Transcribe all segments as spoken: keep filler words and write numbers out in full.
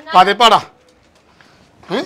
ਪਾ ਦੇ ਪਾੜਾ ਹੈ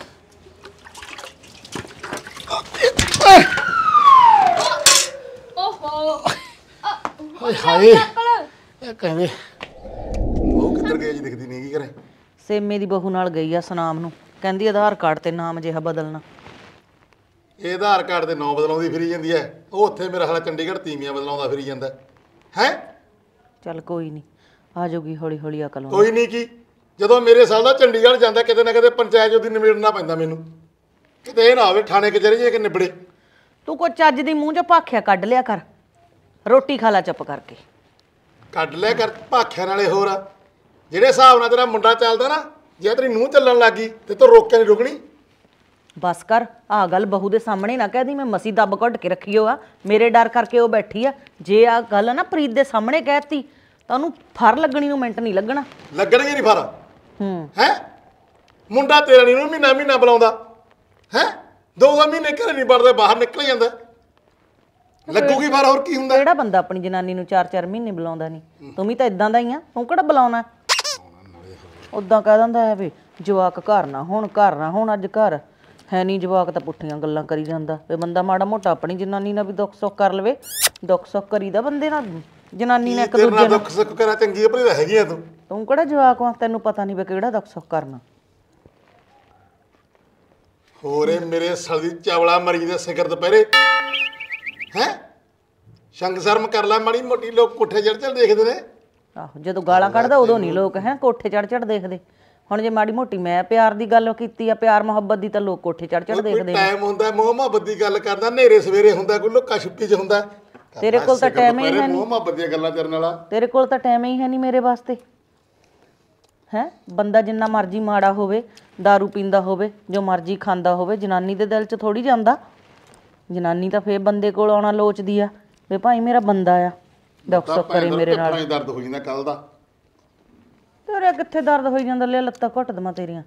ਓਹੋ ਹਾਏ ਹਾਏ ਇਹ ਕਹਿੰਦੇ ਉਹ ਕਿੱਧਰ ਗਈ ਜੀ ਦਿਖਦੀ ਨਹੀਂ ਕੀ ਕਰੇ ਸੇਮੇ ਦੀ ਬਹੂ ਨਾਲ ਗਈ ਆ ਸਨਾਮ ਨੂੰ ਕਹਿੰਦੀ ਆਧਾਰ ਕਾਰਡ ਤੇ ਨਾਮ ਜਿਹਾ ਬਦਲਣਾ ਇਹ ਆਧਾਰ ਕਾਰਡ ਤੇ ਨਾਂ ਬਦਲਾਉਂਦੀ ਫਿਰੀ ਜਾਂਦੀ ਹੈ ਉਹ ਉੱਥੇ ਮੇਰਾ ਹਾਲਾ ਚੰਡੀਗੜ੍ਹ ਤੀਵੀਆਂ ਬਦਲਾਉਂਦਾ ਫਿਰੀ ਜਾਂਦਾ ਹੈ ਚੱਲ ਕੋਈ ਨਹੀਂ ਆ ਜਾਊਗੀ ਹੌਲੀ ਹੌਲੀ ਅਕਲ ਕੋਈ ਨਹੀਂ ਕੀ ਜਦੋਂ ਮੇਰੇ ਸਾਲ ਦਾ ਚੰਡੀਗੜ੍ਹ ਜਾਂਦਾ ਕਿਤੇ ਨਾ ਕਿਤੇ ਪੰਚਾਇਤ ਉਹਦੀ ਨਿਬੇੜਨਾ ਪੈਂਦਾ ਮੈਨੂੰ ਕਿਤੇ ਇਹ ਨਾ ਹੋਵੇ ਥਾਣੇ ਕਚਹਿਰੀ ਜੇ ਕਿ ਨਿਬੜੇ ਤੂੰ ਕੋਈ ਚੱਜ ਦੀ ਮੂੰਹ ਚੋਂ ਭਾਖਿਆ ਕੱਢ ਲਿਆ ਕਰ ਰੋਟੀ ਖਾ ਲੈ ਚੁੱਪ ਕਰਕੇ ਕੱਢ ਲਿਆ ਕਰ ਭਾਖਿਆਂ ਨਾਲੇ ਹੋਰ ਆ ਜਿਹੜੇ ਹਿਸਾਬ ਨਾਲ ਤੇਰਾ ਮੁੰਡਾ ਚੱਲਦਾ ਨਾ ਜੇ ਤੇਰੀ ਨੂੰਹ ਚੱਲਣ ਲੱਗੀ ਤੇ ਤੂੰ ਰੋਕ ਕੇ ਨਹੀਂ ਰੁਕਣੀ ਬਸ ਕਰ ਆ ਗੱਲ ਬਹੂ ਦੇ ਸਾਹਮਣੇ ਨਾ ਕਹਿਦੀ ਮੈਂ ਮਸੀ ਦੱਬ ਘੁੱਟ ਕੇ ਰੱਖੀ ਹੋ ਆ ਮੇਰੇ ਡਰ ਕਰਕੇ ਉਹ ਬੈਠੀ ਆ ਜੇ ਆ ਗੱਲ ਨਾ ਪ੍ਰੀਤ ਦੇ ਸਾਹਮਣੇ ਕਹਿਤੀ ਤਾਂ ਉਹਨੂੰ ਫਰ ਲੱਗਣੀ ਨੂੰ ਮਿੰਟ ਨਹੀਂ ਲੱਗਣਾ ਲੱਗਣਗੇ ਨਹੀਂ ਫਰ ਹੂੰ ਹੈ ਮੁੰਡਾ ਤੇਰਾ ਨਹੀਂ ਨੂੰ ਮਹੀਨਾ ਮਹੀਨਾ ਬੁਲਾਉਂਦਾ ਹੈ ਦੋ ਦੋ ਮਹੀਨੇ ਘਰੇ ਨਹੀਂ ਵੜਦੇ ਬਾਹਰ ਨਿਕਲ ਜਾਂਦਾ ਲੱਗੂਗੀ ਫਰ ਹੋਰ ਕੀ ਹੁੰਦਾ ਕਿਹੜਾ ਬੰਦਾ ਆਪਣੀ ਜਨਾਨੀ ਨੂੰ ਚਾਰ ਚਾਰ ਮਹੀਨੇ ਬੁਲਾਉਂਦਾ ਨਹੀਂ ਤੂੰ ਵੀ ਤਾਂ ਇਦਾਂ ਦਾ ਹੀ ਆ ਤੂੰ ਕਿਹੜਾ ਬੁਲਾਉਣਾ ਉਦਾਂ ਕਹਿ ਦਿੰਦਾ ਹੈ ਵੀ ਜਵਾਕ ਘਰ ਨਾ ਹੁਣ ਘਰ ਨਾ ਹੁਣ ਅੱਜ ਘਰ ਹੈ ਨਹੀਂ ਜਵਾਕ ਤਾਂ ਪੁੱਠੀਆਂ ਗੱਲਾਂ ਕਰੀ ਜਾਂਦਾ ਵੀ ਬੰਦਾ ਮਾੜਾ ਮੋਟਾ ਆਪਣੀ ਜਨਾਨੀ ਨਾਲ ਵੀ ਦੁੱਖ ਸੁੱਖ ਕਰ ਲਵੇ ਦੁੱਖ ਸੁੱਖ ਕਰੀਦਾ ਬੰਦੇ ਨਾਲ ਜਨਾਨੀ ਨੇ ਇੱਕ ਦੂਜੇ ਨਾਲ ਦੁੱਖ ਸੁੱਖ ਕਰਾ ਚੰਗੀ ਭਲੀ ਤਾਂ ਹੈਗੀ ਆ ਤੂੰ ਤੂੰ ਕਿਹੜਾ ਜਵਾਕ ਆ ਤੈਨੂੰ ਪਤਾ ਨਹੀਂ ਵੀ ਕਿਹੜਾ ਦੁੱਖ ਸੁੱਖ ਕਰਨਾ ਹੋਰੇ ਮੇਰੇ ਸਲਦੀ ਚਾਵਲਾ ਮਰੀ ਦੇ ਸਿਖਰ ਦੁਪਹਿਰੇ ਹੈ ਸ਼ੰਗ ਸ਼ਰਮ ਕਰ ਲੈ ਮਾੜੀ ਮੋਟੀ ਲੋਕ ਕੋਠੇ ਚੜ ਚੜ ਦੇਖਦੇ ਨੇ ਆਹੋ ਜਦੋਂ ਗਾਲਾਂ ਕੱਢਦਾ ਉਦੋਂ ਨਹੀਂ ਲੋਕ ਹੈ ਕੋਠੇ ਚੜ ਚੜ ਦੇਖਦੇ ਹੁਣ ਜੇ ਮਾੜੀ ਮੋਟੀ ਮੈਂ ਪਿਆਰ ਦੀ ਗੱਲ ਕੀਤੀ ਆ ਪਿਆਰ ਮੁਹੱਬਤ ਦੀ ਤਾਂ ਲੋਕ ਕੋਠੇ ਚੜ ਚੜ ਦੇਖਦੇ ਨੇ ਟਾਈਮ ਹੁੰਦਾ ਮੋਹ ਮੁਹੱਬਤ ਦੀ ਗੱਲ ਕਰਦਾ ਨੇਰੇ ਸਵੇਰੇ ਹੁੰਦਾ ਕੋਈ ਲੁੱਕਾ ਛੁਪੀ ਚ ਹੁੰਦਾ ਤੇਰੇ ਕੋਲ ਤਾਂ ਟਾਈਮ ਹੀ ਹੈ ਨਹੀਂ ਮੋਹ ਮੁਹੱਬਤ ਦੀਆਂ ਗੱਲਾਂ ਕਰਨ ਵਾਲਾ ਤੇਰੇ ਕੋਲ ਤਾਂ ਟਾਈਮ ਹੀ ਹੈ ਨਹੀਂ ਮੇਰੇ ਵਾਸਤੇ ਹੈ ਬੰਦਾ ਜਿੰਨਾ ਮਰਜ਼ੀ ਮਾੜਾ ਹੋਵੇ दारू ਪੀਂਦਾ ਹੋਵੇ ਜੋ ਮਰਜ਼ੀ ਖਾਂਦਾ ਹੋਵੇ ਜਨਾਨੀ ਦੇ ਦਿਲ 'ਚ ਥੋੜੀ ਜਾਂਦਾ ਜਨਾਨੀ ਤਾਂ ਫੇਰ ਬੰਦੇ ਕੋਲ ਆਉਣਾ ਲੋਚਦੀ ਆ ਵੀ ਭਾਈ ਮੇਰਾ ਬੰਦਾ ਆ ਦੁੱਖ ਸੁੱਖ ਕਰੇ ਮੇਰੇ ਨਾਲ ਦਰਦ ਹੋ ਜਾਂਦਾ ਕੱਲ ਦਾ ਤੇਰੇ ਕਿੱਥੇ ਦਰਦ ਹੋਈ ਜਾਂਦਾ ਲੈ ਲੱਤਾਂ ਘੁੱਟ ਦਵਾਂ ਤੇਰੀਆਂ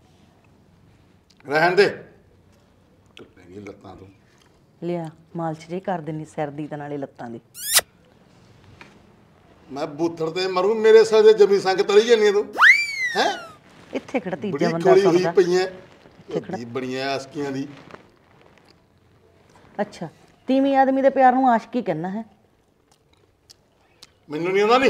ਰਹਿਣ ਦੇ ਟੁੱਟੇਗੀ ਲੱਤਾਂ ਤੋਂ ਲਿਆ ਮਾਲਸ਼ ਜੇ ਕਰ ਦਿੰਨੀ ਸਿਰ ਦੀ ਤੇ ਨਾਲੇ ਲੱਤਾਂ ਦੀ ਮੈਂ ਬੂਥੜ ਤੇ ਮਰੂ ਮੇਰੇ ਸਿਰ ਦੇ ਜਮੀ ਸੰਗ ਤਲੀ ਜਾਨੀ ਤੂੰ ਹੈ ਇੱਥੇ ਖੜਾ ਤੀਜਾ ਬੜੀ ਬੰਦਾ ਕੋਲੀ ਹੋਈ ਸੁਣਦਾ ਪਈਆਂ ਕੀ ਬਣੀਆਂ ਆਸਕੀਆਂ ਦੀ ਅੱਛਾ ਤੀਵੀਂ ਆਦਮੀ ਦੇ ਪਿਆਰ ਨੂੰ ਆਸ਼ਕੀ ਕਹਿੰਦਾ ਹੈ ਮੈਨੂੰ ਨਹੀਂ ਆਉਂਦਾ ਨਹੀਂ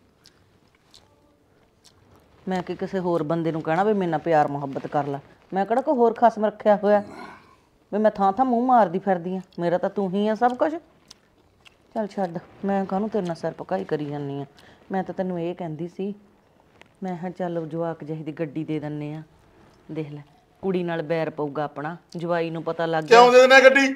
ਮੈਂ ਕਿ ਕਿਸੇ ਹੋਰ ਬੰਦੇ ਨੂੰ ਕਹਿਣਾ ਵੀ ਮੇਰੇ ਨਾਲ ਪਿਆਰ ਮੁਹੱਬਤ ਕਰ ਲੈ ਮੈਂ ਕਿਹੜਾ ਕੋਈ ਹੋਰ ਖਸਮ ਰੱਖਿਆ ਹੋਇਆ ਵੀ ਮੈਂ ਥਾਂ ਥਾਂ ਮੂੰਹ ਮਾਰਦੀ ਫਿਰਦੀ ਆ ਮੇਰਾ ਤਾਂ ਤੂੰ ਹੀ ਆ ਸਭ ਕੁਝ ਚੱਲ ਛੱਡ ਮੈਂ ਕਾਹਨੂੰ ਤੇਰੇ ਨਾਲ ਸਿਰ ਪਕਾਈ ਕਰੀ ਜਾਂਦੀ ਆ ਮੈਂ ਤਾਂ ਤੈਨੂੰ ਇਹ ਕਹਿੰਦੀ ਸੀ ਮੈਂ ਕਿਹਾ ਚੱਲ ਜਵਾਕ ਜਿਹੀ ਦੀ ਗੱਡੀ ਦੇ ਦਿੰਨੇ ਆ ਦੇਖ ਲੈ ਕੁੜੀ ਨਾਲ ਬੈਰ ਪਊਗਾ ਆਪਣਾ ਜਵਾਈ ਨੂੰ ਪਤਾ ਲੱਗ ਗਿਆ ਕਿਉਂ ਦੇ ਦੇਣਾ ਗੱਡੀ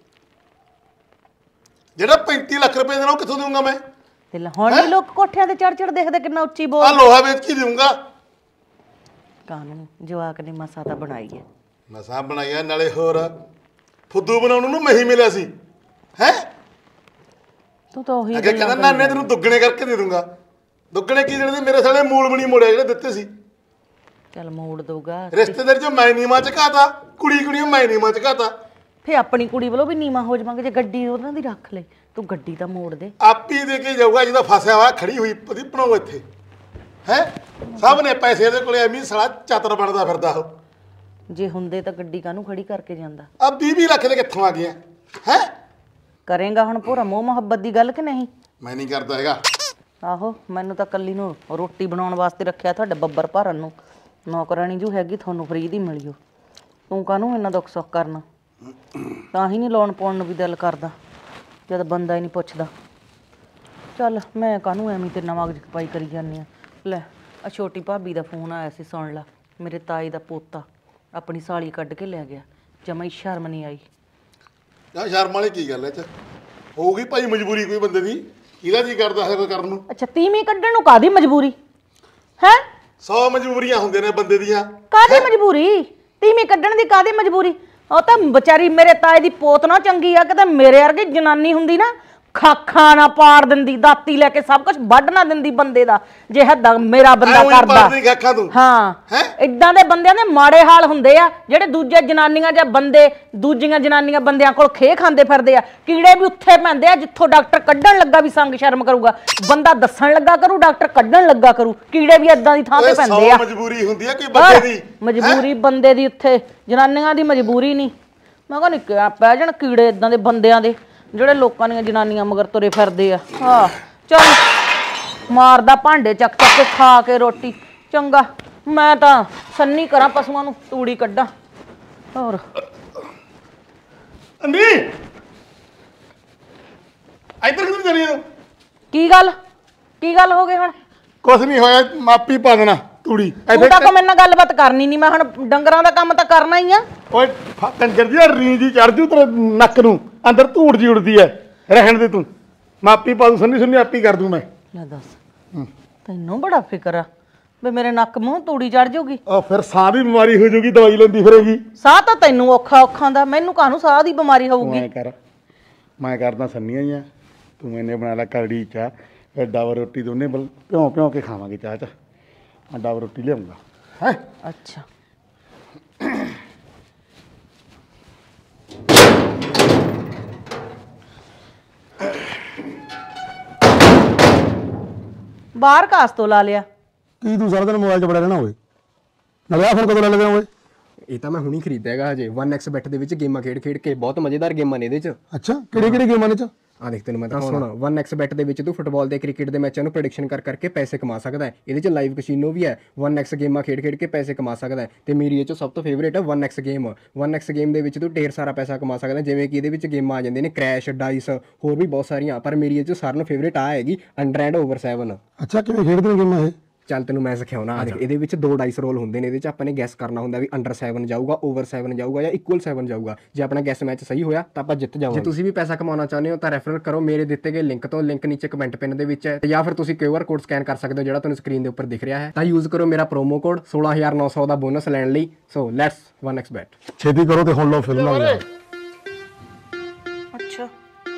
ਜਿਹੜਾ ਪੈਂਤੀ ਲੱਖ ਰੁਪਏ ਦੇਣਾ ਉਹ ਕਿੱਥੋਂ ਦੇਵਾਂਗਾ ਮੈਂ ਤੇ ਹੁਣ ਵੀ ਲੋਕ ਕੋਠਿਆਂ ਤੇ ਚੜ ਚੜ ਦੇਖਦੇ ਕਿੰਨਾ ਉੱਚੀ ਆ ਬੋਲ ਲੋਹਾ ਵੇਚ ਕੇ ਦੇਵਾਂਗਾ ਕਾਨੂੰ ਜਵਾਕ ਨੇ ਮਸਾ ਤਾਂ ਬਣਾਈ ਹੈ ਮਸਾਂ ਬਣਾਇਆ ਨਾਲੇ ਹੋਰ ਫੁੱਦੂ ਬਣਾਉਣ ਨੂੰ ਮੈਂ ਹੀ ਮਿਲਿਆ ਸੀ ਹੈ ਤੂੰ ਤਾਂ ਉਹੀ ਅੱਗੇ ਕਹਿੰਦਾ ਨਾਨੇ ਤੈਨੂੰ ਦੁੱਗਣੇ ਕਰਕੇ ਦੇ ਦੂੰਗਾ ਦੁੱਗਣੇ ਕੀ ਦੇਣੇ ਮੇਰੇ ਸਾਲੇ ਮੂਲ ਬਣੀ ਮੋੜਿਆ ਜਿਹੜੇ ਦਿੱਤੇ ਸੀ ਚੱਲ ਮੋੜ ਦਊਗਾ ਰਿਸ਼ਤੇਦਾਰ ਜੋ ਮੈਂ ਨੀਮਾ ਚਕਾਤਾ ਕੁੜੀ ਕੁੜੀ ਮੈਂ ਨੀਮਾ ਚਕਾਤਾ ਫੇ ਆਪਣੀ ਕੁੜੀ ਵੱਲੋਂ ਵੀ ਨੀਵਾ ਹੋ ਜਾਵਾਂਗੇ ਜੇ ਗੱਡੀ ਉਹਨਾਂ ਦੀ ਰੱਖ ਲੈ ਤੂੰ ਗੱਡੀ ਤਾਂ ਮੋੜ ਦੇ ਆਪੀ ਦੇ ਕੇ ਜਾਊਗਾ ਜਿਹਦਾ ਫਸਿਆ ਹੋਇਆ ਖੜੀ ਹੋਈ ਪਤੀ ਬਣਾਓ ਇੱਥੇ ਹੈ ਸਭ ਨੇ ਪੈਸੇ ਇਹਦੇ ਕੋਲੇ ਐਵੇਂ ਸਾਲਾ ਚਾਤਰ ਬਣਦਾ ਫਿਰਦਾ ਉਹ ਜੇ ਹੁੰਦੇ ਤਾਂ ਗੱਡੀ ਕਾਹਨੂੰ ਖੜੀ ਕਰਕੇ ਜਾਂਦਾ ਆ ਵੀਹ ਵੀਹ ਲੱਖ ਦੇ ਕਿੱਥੋਂ ਆ ਗਿਆ ਹੈ ਕਰੇਗਾ ਹੁਣ ਪੂਰਾ ਮੋਹ ਮੁਹੱਬਤ ਦੀ ਗੱਲ ਕਿ ਨਹੀਂ ਮੈਂ ਨਹੀਂ ਕਰਦਾ ਹੈਗਾ ਆਹੋ ਮੈਨੂੰ ਤਾਂ ਕੱਲੀ ਨੂੰ ਰੋਟੀ ਬਣਾਉਣ ਵਾਸਤੇ ਰੱਖਿਆ ਤੁਹਾਡੇ ਬੱਬਰ ਭਰਨ ਨੂੰ ਨੌਕਰਾਣੀ ਜੂ ਹੈਗੀ ਤੁਹਾਨੂੰ ਫਰੀ ਦੀ ਮਿਲਿਓ ਤੂੰ ਕਾਹਨੂੰ ਇੰਨਾ ਦੁੱਖ ਸੁੱਖ ਕਰਨਾ ਤਾਂ ਹੀ ਨਹੀਂ ਲੋਨ ਪਾਉਣ ਨੂੰ ਵੀ ਦਿਲ ਕਰਦਾ ਜਦ ਬੰਦਾ ਹੀ ਨਹੀਂ ਪੁੱਛਦਾ ਚੱਲ ਮੈਂ ਕਾਹਨੂੰ ਐਵੇਂ ਤੇ ਨਵਾਂ ਪਾਈ ਕਰੀ ਜਾਂਦੀ ਆ ਲੈ ਆ ਛੋਟੀ ਭਾਬੀ ਦਾ ਫੋਨ ਆਇਆ ਸੀ ਸੁਣ ਲਾ ਮੇਰੇ ਤਾਈ ਦਾ ਪੋਤਾ ਆਪਣੀ ਸਾਲੀ ਕੱਢ ਕੇ ਲੈ ਗਿਆ ਜਮਾਂ ਹੀ ਸ਼ਰਮ ਨਹੀਂ ਆਈ ਯਾਰ ਸ਼ਰਮ ਵਾਲੀ ਕੀ ਗੱਲ ਐ ਚ ਹੋਊਗੀ ਭਾਈ ਮਜਬੂਰੀ ਕੋਈ ਬੰਦੇ ਦੀ ਕਿਹਦਾ ਜੀ ਕਰਦਾ ਹੈ ਕੋਈ ਕਰਨ ਨੂੰ ਅੱਛਾ ਤੀਵੀਂ ਕੱਢਣ ਨੂੰ ਕਾਦੀ ਮਜਬੂਰੀ ਹੈ ਸੌ ਮਜਬੂਰੀਆਂ ਹੁੰਦੀਆਂ ਨੇ ਬੰਦੇ ਦੀਆਂ ਕਾਦੀ ਮਜਬੂਰੀ ਤੀਵੀਂ ਕੱਢਣ ਦੀ ਕਾਦੀ ਮਜਬੂਰੀ ਉਹ ਤਾਂ ਵਿਚਾਰੀ ਮੇਰੇ ਤਾਏ ਦੀ ਪੋਤ ਨਾ ਚੰਗੀ ਆ ਕਿਤੇ ਮੇਰੇ ਵਰਗੀ ਜਨਾਨੀ ਹੁੰਦੀ ਨਾ ਖਾਖਾਂ ਨਾ ਪਾੜ ਦਿੰਦੀ, ਦਾਤੀ ਲੈ ਕੇ ਸਭ ਕੁਝ ਵੱਢ ਨਾ ਦਿੰਦੀ ਬੰਦੇ ਦਾ, ਜੇ ਹੱਦਾਂ ਮੇਰਾ ਬੰਦਾ ਕਰਦਾ। ਹਾਂ ਇਦਾਂ ਦੇ ਬੰਦਿਆਂ ਦੇ ਮਾੜੇ ਹਾਲ ਹੁੰਦੇ ਆ, ਜਿਹੜੇ ਦੂਜੇ ਜਨਾਨੀਆਂ ਜਾਂ ਬੰਦੇ ਦੂਜੀਆਂ ਜਨਾਨੀਆਂ ਬੰਦਿਆਂ ਕੋਲ ਖੇ ਖਾਂਦੇ ਫਿਰਦੇ ਆ। ਕੀੜੇ ਵੀ ਉੱਥੇ ਪੈਂਦੇ ਆ ਜਿੱਥੋਂ ਡਾਕਟਰ ਕੱਢਣ ਲੱਗਾ ਵੀ ਸੰਗ ਸ਼ਰਮ ਕਰੂਗਾ, ਬੰਦਾ ਦੱਸਣ ਲੱਗਾ ਕਰੂ, ਡਾਕਟਰ ਕੱਢਣ ਲੱਗਾ ਕਰੂ। ਕੀੜੇ ਵੀ ਏਦਾਂ ਦੀ ਥਾਂ ਤੇ ਪੈਂਦੇ ਆ। ਮਜਬੂਰੀ ਹੁੰਦੀ ਆ ਕੋਈ ਬੰਦੇ ਦੀ, ਮਜਬੂਰੀ ਬੰਦੇ ਦੀ, ਉੱਥੇ ਜਨਾਨੀਆਂ ਦੀ ਮਜਬੂਰੀ ਨਹੀਂ। ਮੈਂ ਕਹਿੰਦੀ ਕਿਆ ਪੈ ਜਾਣ ਕੀੜੇ ਇਦਾਂ ਦੇ ਬੰਦਿਆਂ ਦੇ, ਜਿਹੜੇ ਲੋਕਾਂ ਦੀਆਂ ਜਨਾਨੀਆਂ ਮਗਰ ਤੁਰੇ ਫਿਰਦੇ ਆ। ਹਾਂ ਚੱਲ ਮਾਰਦਾ ਭਾਂਡੇ ਚੱਕ ਚੱਕ ਕੇ ਖਾ ਕੇ ਰੋਟੀ। ਚੰਗਾ ਮੈਂ ਤਾਂ ਸੰਨੀ ਕਰਾਂ, ਪਸ਼ੂਆਂ ਨੂੰ ਤੂੜੀ ਕੱਢਾਂ। ਹੋਰ ਅੰਨੀ ਇੱਧਰ ਕਿੱਧਰ ਚੱਲੀ ਤੂੰ? ਕੀ ਗੱਲ ਕੀ ਗੱਲ ਹੋ ਗਈ ਹੁਣ? ਕੁਛ ਨਹੀਂ ਹੋਇਆ, ਮਾਪੀ ਪਾ ਦੇਣਾ ਤੂੜੀ। ਤੂੰ ਤਾਂ ਕੋ ਮੇਰੇ ਨਾਲ ਗੱਲਬਾਤ ਕਰਨੀ ਨਹੀਂ, ਮੈਂ ਹੁਣ ਡੰਗਰਾਂ ਦਾ ਕੰਮ ਤਾਂ ਕਰਨਾ ਹੀ ਆ। ਓਏ ਕੰਜਰ ਦੀ ਰੀਂ ਜੀ ਚੜ ਜੂ ਤੇਰੇ ਨੱਕ ਨੂੰ, ਅੰਦਰ ਧੂੜ ਜੀ ਉੜਦੀ ਐ। ਰਹਿਣ ਦੇ ਤੂੰ, ਮਾਪੀ ਪਾ ਦੂੰ, ਸੰਨੀ ਸੰਨੀ ਆਪੀ ਕਰ ਦੂੰ ਮੈਂ। ਲੈ ਦੱਸ, ਤੈਨੂੰ ਬੜਾ ਫਿਕਰ ਆ ਵੀ ਮੇਰੇ ਨੱਕ ਮੂੰਹ ਤੂੜੀ ਚੜ ਜਾਊਗੀ। ਉਹ ਫਿਰ ਸਾਹ ਦੀ ਬਿਮਾਰੀ ਹੋ ਜਾਊਗੀ, ਦਵਾਈ ਲੈਂਦੀ ਫਿਰੇਗੀ। ਸਾਹ ਤਾਂ ਤੈਨੂੰ ਔਖਾ ਔਖਾ ਦਾ, ਮੈਨੂੰ ਕਾਹਨੂੰ ਸਾਹ ਦੀ ਬਿਮਾਰੀ ਹੋਊਗੀ। ਮੈਂ ਕਰ ਮੈਂ ਕਰਦਾ ਸੰਨੀਆਂ ਹੀ ਆ, ਤੂੰ ਮੈਨੇ ਬਣਾ ਲੈ ਕਰੜੀ ਚਾਹ, ਫਿਰ ਡਾਵਰ ਰੋਟੀ ਦੋਨੇ ਬਲ ਭਿਉਂ ਭਿਉਂ ਕੇ ਖਾਵਾਂਗੇ ਚਾਹ 'ਚ। ਮੈਂ ਡਾਵਰ ਰੋਟੀ ਲਿਆਉਂਗਾ ਹੈ। ਅੱਛਾ ਬਾਹਰ ਕਾਸ ਤੋਂ ਲਾ ਲਿਆ ਕੀ? ਤੂੰ ਸਾਰਾ ਦਿਨ ਮੋਬਾਈਲ 'ਚ ਬੜਾ ਰਹਿਣਾ ਹੋਵੇ। ਨਾਲੇ ਆ ਫੋਨ ਕਦੋਂ ਲੈ ਲਗਾ ਓਏ? ਇਹ ਤਾਂ ਮੈਂ ਹੁਣੀ ਖਰੀਦਿਆ ਹੈਗਾ ਹਜੇ। ਵਨ ਐਕਸ ਬੈਟ ਦੇ ਵਿੱਚ ਗੇਮਾਂ ਖੇਡ ਖੇਡ ਕੇ ਬਹੁਤ ਮਜ਼ੇਦਾਰ ਗੇਮਾਂ ਨੇ ਇਹਦੇ 'ਚ। ਅੱਛਾ ਕਿਹੜੀ ਕਿਹੜੀ ਗੇਮਾਂ ਨੇ 'ਚ? ਆ ਦੇਖ ਤੈਨੂੰ ਮੈਂ ਤਾਂ ਸੁਣਾ, ਵਨ ਐਕਸ ਬੈਟ ਦੇ ਵਿੱਚ ਤੂੰ ਫੁੱਟਬਾਲ ਤੇ ਕ੍ਰਿਕਟ ਦੇ ਮੈਚਾਂ ਨੂੰ ਪ੍ਰੈਡਿਕਸ਼ਨ ਕਰ ਕਰਕੇ ਪੈਸੇ ਕਮਾ ਸਕਦਾ ਹੈ। ਇਹਦੇ 'ਚ ਲਾਈਵ ਕਸੀਨੋ ਵੀ ਹੈ। ਵਨ ਐਕਸ ਗੇਮਾਂ ਖੇਡ ਖੇਡ ਕੇ ਪੈਸੇ ਕਮਾ ਸਕਦਾ ਹੈ। ਤੇ ਮੇਰੀ ਇਹ 'ਚੋਂ ਸਭ ਤੋਂ ਫੇਵਰੇਟ ਹੈ one X game. One X game ਦੇ ਵਿੱਚ ਤੂੰ ਢੇਰ ਸਾਰਾ ਪੈਸਾ ਕਮਾ ਸਕਦਾ, ਜਿਵੇਂ ਕਿ ਇਹਦੇ ਵਿੱਚ ਗੇਮਾਂ ਆ ਜਾਂਦੀਆਂ ਨੇ ਕ੍ਰੈਸ਼, ਡਾਈਸ, ਹੋਰ ਵੀ ਬਹੁਤ ਸਾਰੀਆਂ। ਪਰ ਮੇਰੀ ਇਹ 'ਚੋਂ ਸਾਰਿਆਂ ਨੂੰ ਫੇਵਰੇਟ ਆ ਹੈਗੀ ਅੰਡਰ ਐਂਡ ਓਵਰ ਸੈਵਨ। ਅੱਛਾ ਕਿਵੇਂ ਖੇਡਦੇ ਨੇ ਗੇਮਾਂ ਇਹ? ਚੱਲ ਤੈਨੂੰ ਮੈਂ ਸਿਖਾਉਣਾ। ਇਹਦੇ ਵਿੱਚ ਦੋ ਡਾਈਸ ਰੋਲ ਹੁੰਦੇ ਨੇ। ਇਹਦੇ 'ਚ ਆਪਾਂ ਨੇ ਗੈਸ ਕਰਨਾ ਹੁੰਦਾ ਵੀ ਅੰਡਰ ਸੈਵਨ ਜਾਊਗਾ, ਓਵਰ ਸੈਵਨ ਜਾਊਗਾ ਜਾਂ ਇਕੁਅਲ ਸੈਵਨ ਜਾਊਗਾ। ਜੇ ਆਪਣਾ ਗੈਸ ਮੈਚ ਸਹੀ ਹੋਇਆ ਤਾਂ ਆਪਾਂ ਜਿੱਤ ਜਾਵਾਂਗੇ। ਜੇ ਤੁਸੀਂ ਵੀ ਪੈਸਾ ਕਮਾਉਣਾ ਚਾਹੁੰਦੇ ਹੋ ਤਾਂ ਰੈਫਰ ਕਰੋ ਮੇਰੇ ਦਿੱਤੇ ਗਏ ਲਿੰਕ ਤੋਂ। ਲਿੰਕ ਨੀਚੇ ਕਮੈਂਟ ਪਿੰਨ ਦੇ ਵਿੱਚ ਹੈ, ਜਾਂ ਫਿਰ ਤੁਸੀਂ ਕਿਊ ਆਰ ਕੋਡ ਸਕੈਨ ਕਰ ਸਕਦੇ ਹੋ ਜਿਹੜਾ ਤੁਹਾਨੂੰ ਸਕਰੀਨ ਦੇ ਉੱਪਰ ਦਿਖ ਰਿਹਾ ਹੈ। ਤਾਂ ਯੂਜ਼ ਕਰੋ ਮੇਰਾ ਪ੍ਰੋਮੋ ਕੋਡ ਸੋਲਾਂ ਹਜ਼ਾਰ ਨੌ ਸੌ ਦਾ ਬੋਨਸ ਲੈਣ ਲਈ। So let's one X bet. ਛੇਤੀ ਕਰੋ ਤੇ ਹੁਣ ਲਓ ਫਿਲਮ ਆ ਗਿਆ। ਅੱਛਾ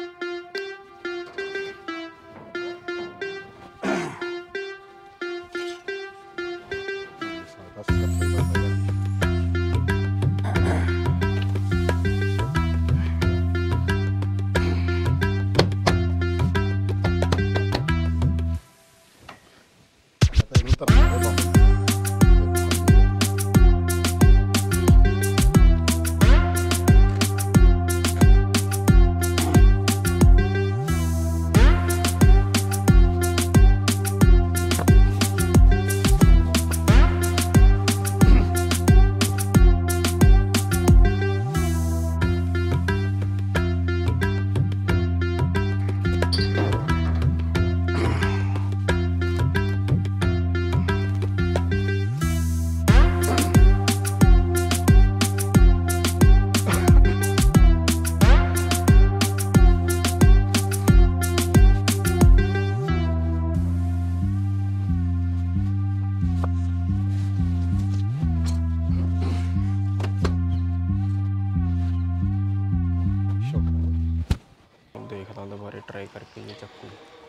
ਦੇਖਦਾ ਦੁਬਾਰੇ ਟਰਾਈ ਕਰਕੇ ਇਹ ਚੱਕੂ।